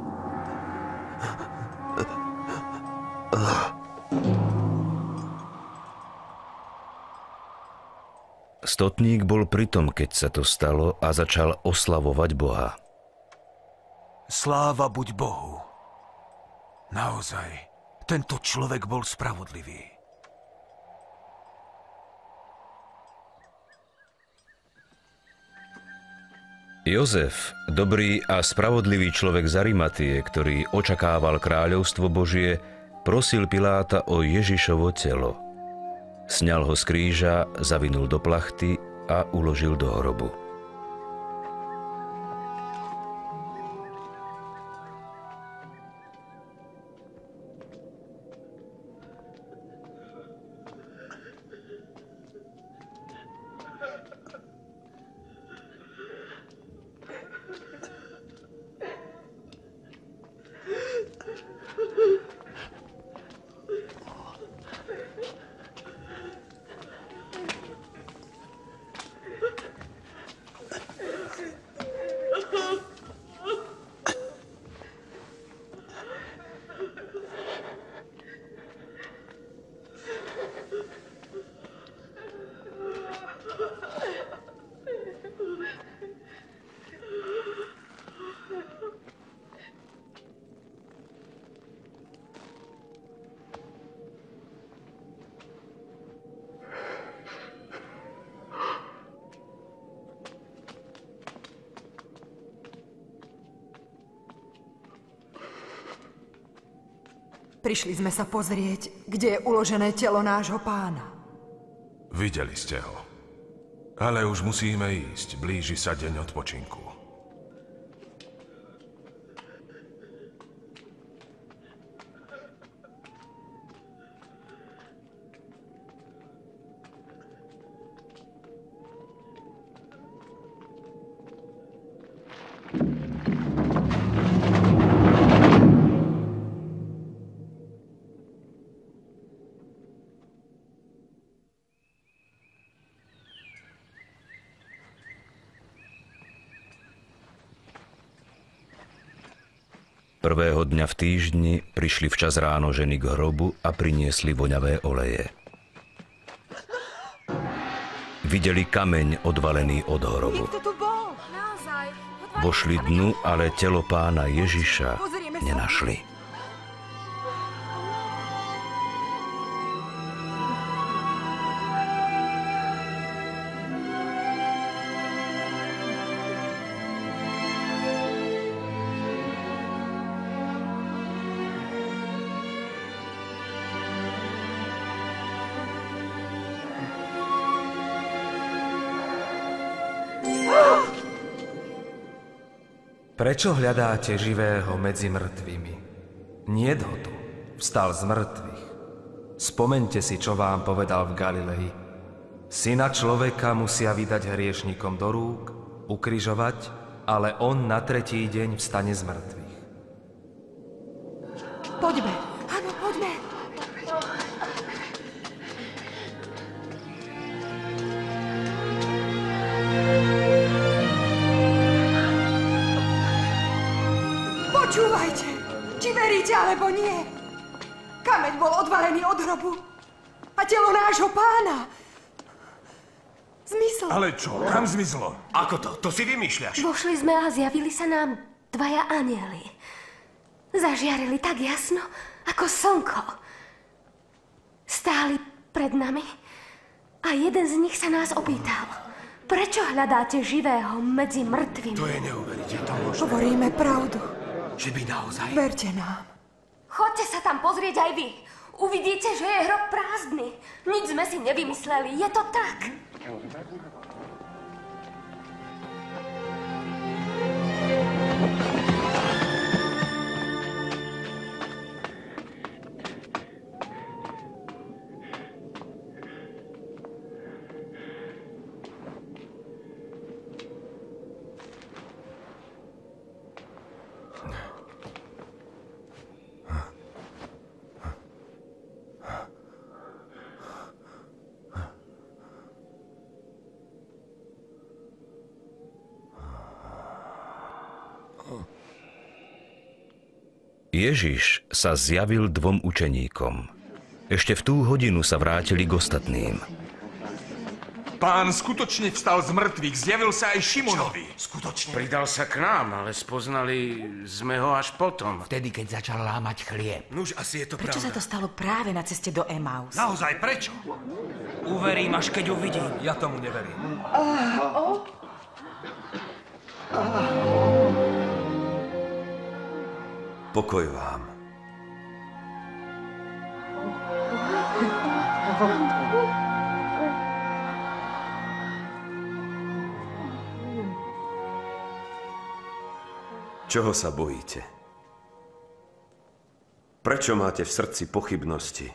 Stotník bol pritom, keď sa to stalo, a začal oslavovať Boha. Sláva buď Bohu. Naozaj, tento človek bol spravodlivý. Jozef, dobrý a spravodlivý človek z Arimatie, ktorý očakával kráľovstvo Božie, prosil Piláta o Ježišovo telo. Sňal ho z kríža, zavinul do plachty a uložil do hrobu. Prišli sme sa pozrieť, kde je uložené telo nášho pána. Videli ste ho. Ale už musíme ísť. Blíži sa deň odpočinku. Prvého dňa v týždni prišli včas ráno ženy k hrobu a priniesli voňavé oleje. Videli kameň odvalený od hrobu. Vošli dnu, ale telo pána Ježiša nenašli. Prečo hľadáte živého medzi mŕtvými? Niet ho tu, vstal z mŕtvych. Spomeňte si, čo vám povedal v Galilei. Syna človeka musia vydať hriešnikom do rúk, ukrižovať, ale on na tretí deň vstane z mŕtvych. Poďme, áno, poďme. Počúvajte, či veríte alebo nie. Kameň bol odvalený od hrobu a telo nášho pána zmizlo. Ale čo? Kam zmizlo? Ako to? To si vymýšľaš. Vošli sme a zjavili sa nám dvaja anjeli. Zažiarili tak jasno, ako slnko. Stáli pred nami a jeden z nich sa nás opýtal. Prečo hľadáte živého medzi mŕtvými? To je neuveriteľné. Hovoríme pravdu. Že by naozaj? Verte nám. Choďte sa tam pozrieť aj vy. Uvidíte, že je hrob prázdny. Nič sme si nevymysleli, je to tak. Ježiš sa zjavil dvom učeníkom. Ešte v tú hodinu sa vrátili k ostatným. Pán skutočne vstal z mŕtvych, zjavil sa aj Šimonovi. Skutočne? Pridal sa k nám, ale spoznali sme ho až potom. Vtedy, keď začal lámať chlieb. Nuž, asi je to Prečo pravda. sa to stalo práve na ceste do Emaus? Naozaj, prečo? Uverím, až keď uvidím. Ja tomu neverím. Pokoj vám. Čoho sa bojíte? Prečo máte v srdci pochybnosti?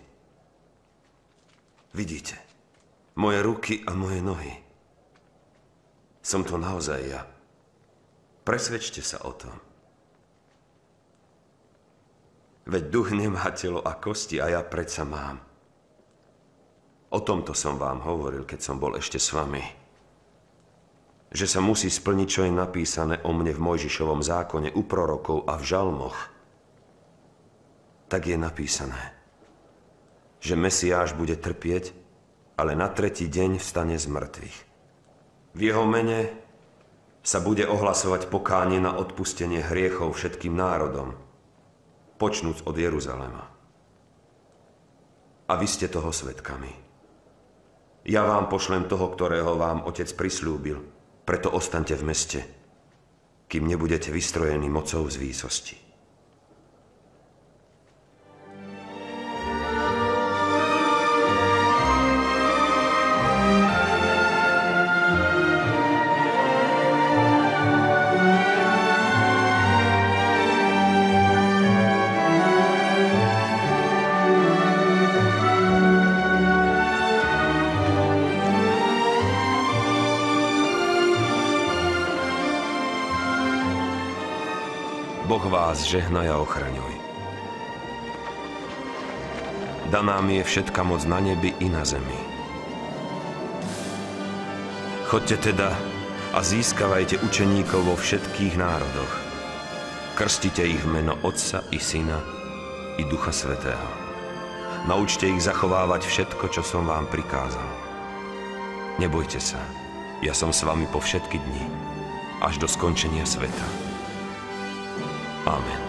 Vidíte, moje ruky a moje nohy. Som to naozaj ja. Presvedčte sa o tom. Veď duch nemá telo a kosti a ja predsa mám. O tomto som vám hovoril, keď som bol ešte s vami. Že sa musí splniť, čo je napísané o mne v Mojžišovom zákone, u prorokov a v žalmoch. Tak je napísané, že Mesiáš bude trpieť, ale na tretí deň vstane z mŕtvych. V jeho mene sa bude ohlasovať pokánie na odpustenie hriechov všetkým národom, počnúc od Jeruzalema. A vy ste toho svedkami. Ja vám pošlem toho, ktorého vám Otec prisľúbil, preto ostaňte v meste, kým nebudete vystrojení mocou z výsosti. Boh vás žehnaj a ochraňuj. Daná mi je všetka moc na nebi i na zemi. Choďte teda a získavajte učeníkov vo všetkých národoch. Krstite ich v meno Otca i Syna i Ducha Svätého. Naučte ich zachovávať všetko, čo som vám prikázal. Nebojte sa, ja som s vami po všetky dni, až do skončenia sveta. Amen.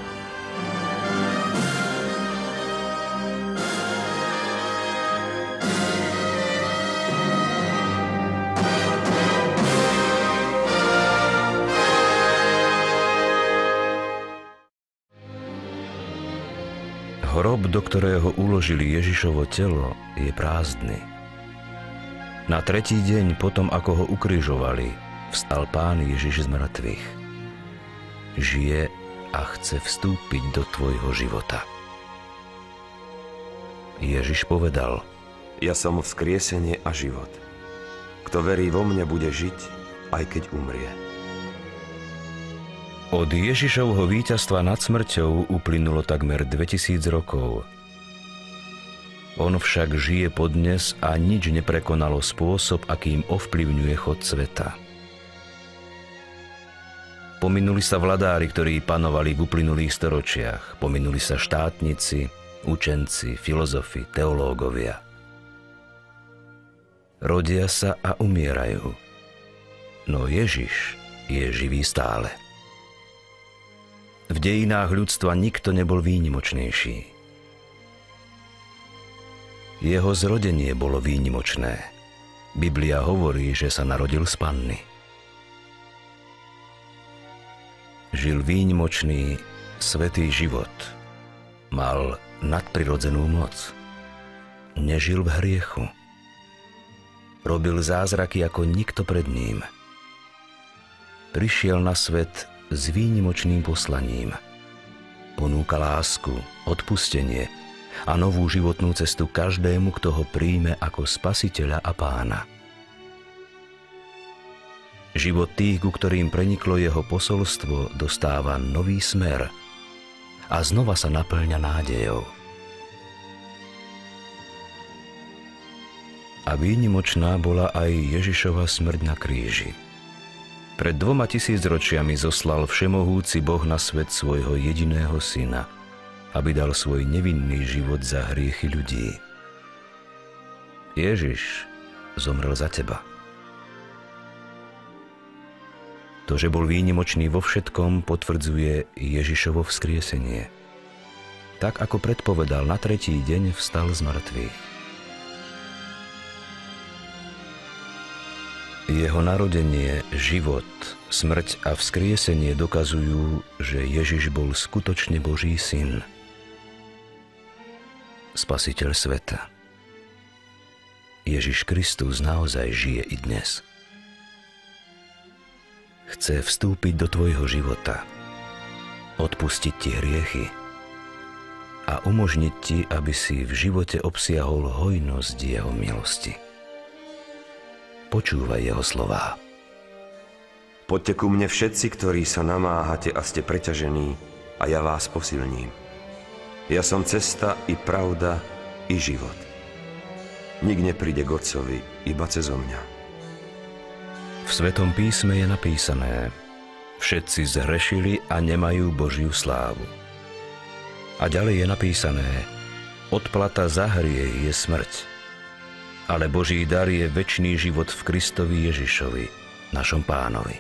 Hrob, do ktorého uložili Ježišovo telo, je prázdny. Na tretí deň potom, ako ho ukrižovali, vstal Pán Ježiš z mŕtvych. Žije a chce vstúpiť do tvojho života. Ježiš povedal: Ja som vzkriesenie a život. Kto verí vo mňa, bude žiť, aj keď umrie. Od Ježišovho víťazstva nad smrťou uplynulo takmer 2000 rokov. On však žije podnes a nič neprekonalo spôsob, akým ovplyvňuje chod sveta. Pominuli sa vladári, ktorí panovali v uplynulých storočiach. Pominuli sa štátnici, učenci, filozofi, teológovia. Rodia sa a umierajú. No Ježiš je živý stále. V dejinách ľudstva nikto nebol výnimočnejší. Jeho zrodenie bolo výnimočné. Biblia hovorí, že sa narodil z panny. Žil výnimočný, svätý život. Mal nadprirodzenú moc. Nežil v hriechu. Robil zázraky ako nikto pred ním. Prišiel na svet s výnimočným poslaním. Ponúka lásku, odpustenie a novú životnú cestu každému, kto ho príjme ako spasiteľa a pána. Život tých, ku ktorým preniklo jeho posolstvo, dostáva nový smer a znova sa naplňa nádejou. A výnimočná bola aj Ježišova smrť na kríži. Pred 2000 ročiami zoslal všemohúci Boh na svet svojho jediného syna, aby dal svoj nevinný život za hriechy ľudí. Ježiš zomrel za teba. To, že bol výnimočný vo všetkom, potvrdzuje Ježišovo vzkriesenie. Tak, ako predpovedal, na tretí deň vstal z mŕtvych. Jeho narodenie, život, smrť a vzkriesenie dokazujú, že Ježiš bol skutočne Boží syn. Spasiteľ sveta. Ježiš Kristus naozaj žije i dnes. Chce vstúpiť do tvojho života, odpustiť ti hriechy a umožniť ti, aby si v živote obsiahol hojnosť jeho milosti. Počúvaj jeho slová. Poďte ku mne všetci, ktorí sa namáhate a ste preťažení, a ja vás posilním. Ja som cesta i pravda i život. Nik nepríde k Otcovi iba cezo mňa. V Svetom písme je napísané: všetci zhrešili a nemajú Božiu slávu. A ďalej je napísané: odplata za hriech je smrť, ale Boží dar je večný život v Kristovi Ježišovi, našom Pánovi.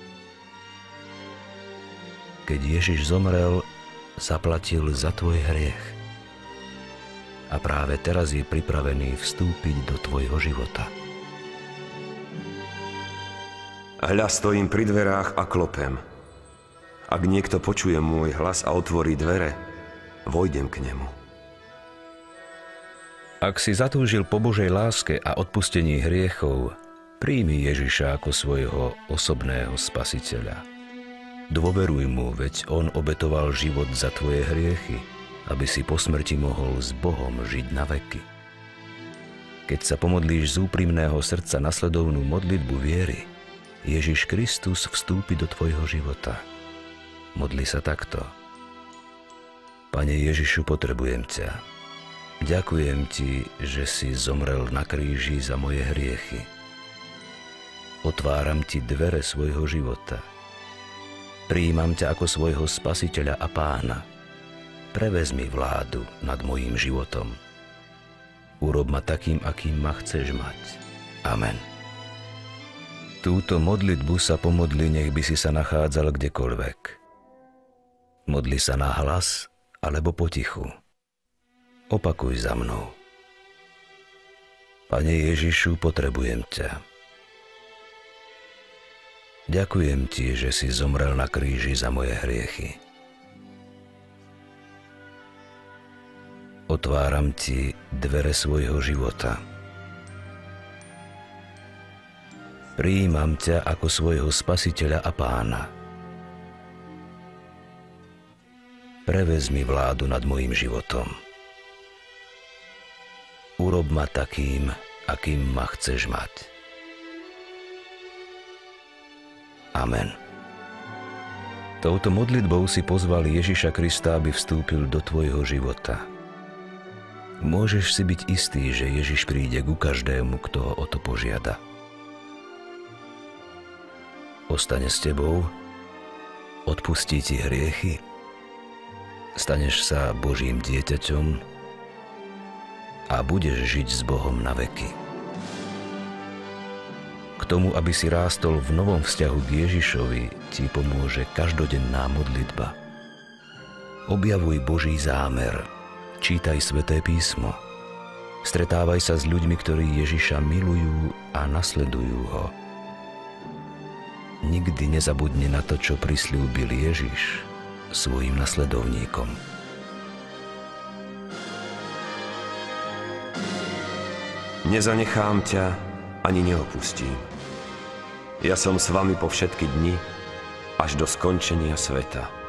Keď Ježiš zomrel, zaplatil za tvoj hriech. A práve teraz je pripravený vstúpiť do tvojho života. Hľa, stojím pri dverách a klopem. Ak niekto počuje môj hlas a otvorí dvere, vojdem k nemu. Ak si zatúžil po Božej láske a odpustení hriechov, príjmi Ježiša ako svojho osobného spasiteľa. Dôveruj mu, veď on obetoval život za tvoje hriechy, aby si po smrti mohol s Bohom žiť na veky. Keď sa pomodlíš z úprimného srdca nasledovnú modlitbu viery, Ježiš Kristus vstúpi do tvojho života. Modli sa takto. Pane Ježišu, potrebujem ťa. Ďakujem ti, že si zomrel na kríži za moje hriechy. Otváram ti dvere svojho života. Prijímam ťa ako svojho spasiteľa a pána. Prevezmi vládu nad mojím životom. Urob ma takým, akým ma chceš mať. Amen. Túto modlitbu sa pomodli, nech by si sa nachádzal kdekoľvek. Modli sa na hlas alebo potichu. Opakuj za mnou. Pane Ježišu, potrebujem ťa. Ďakujem ti, že si zomrel na kríži za moje hriechy. Otváram ti dvere svojho života. Prijímam ťa ako svojho spasiteľa a pána. Prevezmi vládu nad mojím životom. Urob ma takým, akým ma chceš mať. Amen. Touto modlitbou si pozval Ježiša Krista, aby vstúpil do tvojho života. Môžeš si byť istý, že Ježiš príde ku každému, kto ho o to požiada. Ostane s tebou, odpustí ti hriechy, staneš sa Božím dieťaťom a budeš žiť s Bohom na veky. K tomu, aby si rástol v novom vzťahu k Ježišovi, ti pomôže každodenná modlitba. Objavuj Boží zámer, čítaj Sväté písmo, stretávaj sa s ľuďmi, ktorí Ježiša milujú a nasledujú ho. Nikdy nezabudni na to, čo prisľúbil Ježiš svojim nasledovníkom. Nezanechám ťa ani neopustím. Ja som s vami po všetky dni až do skončenia sveta.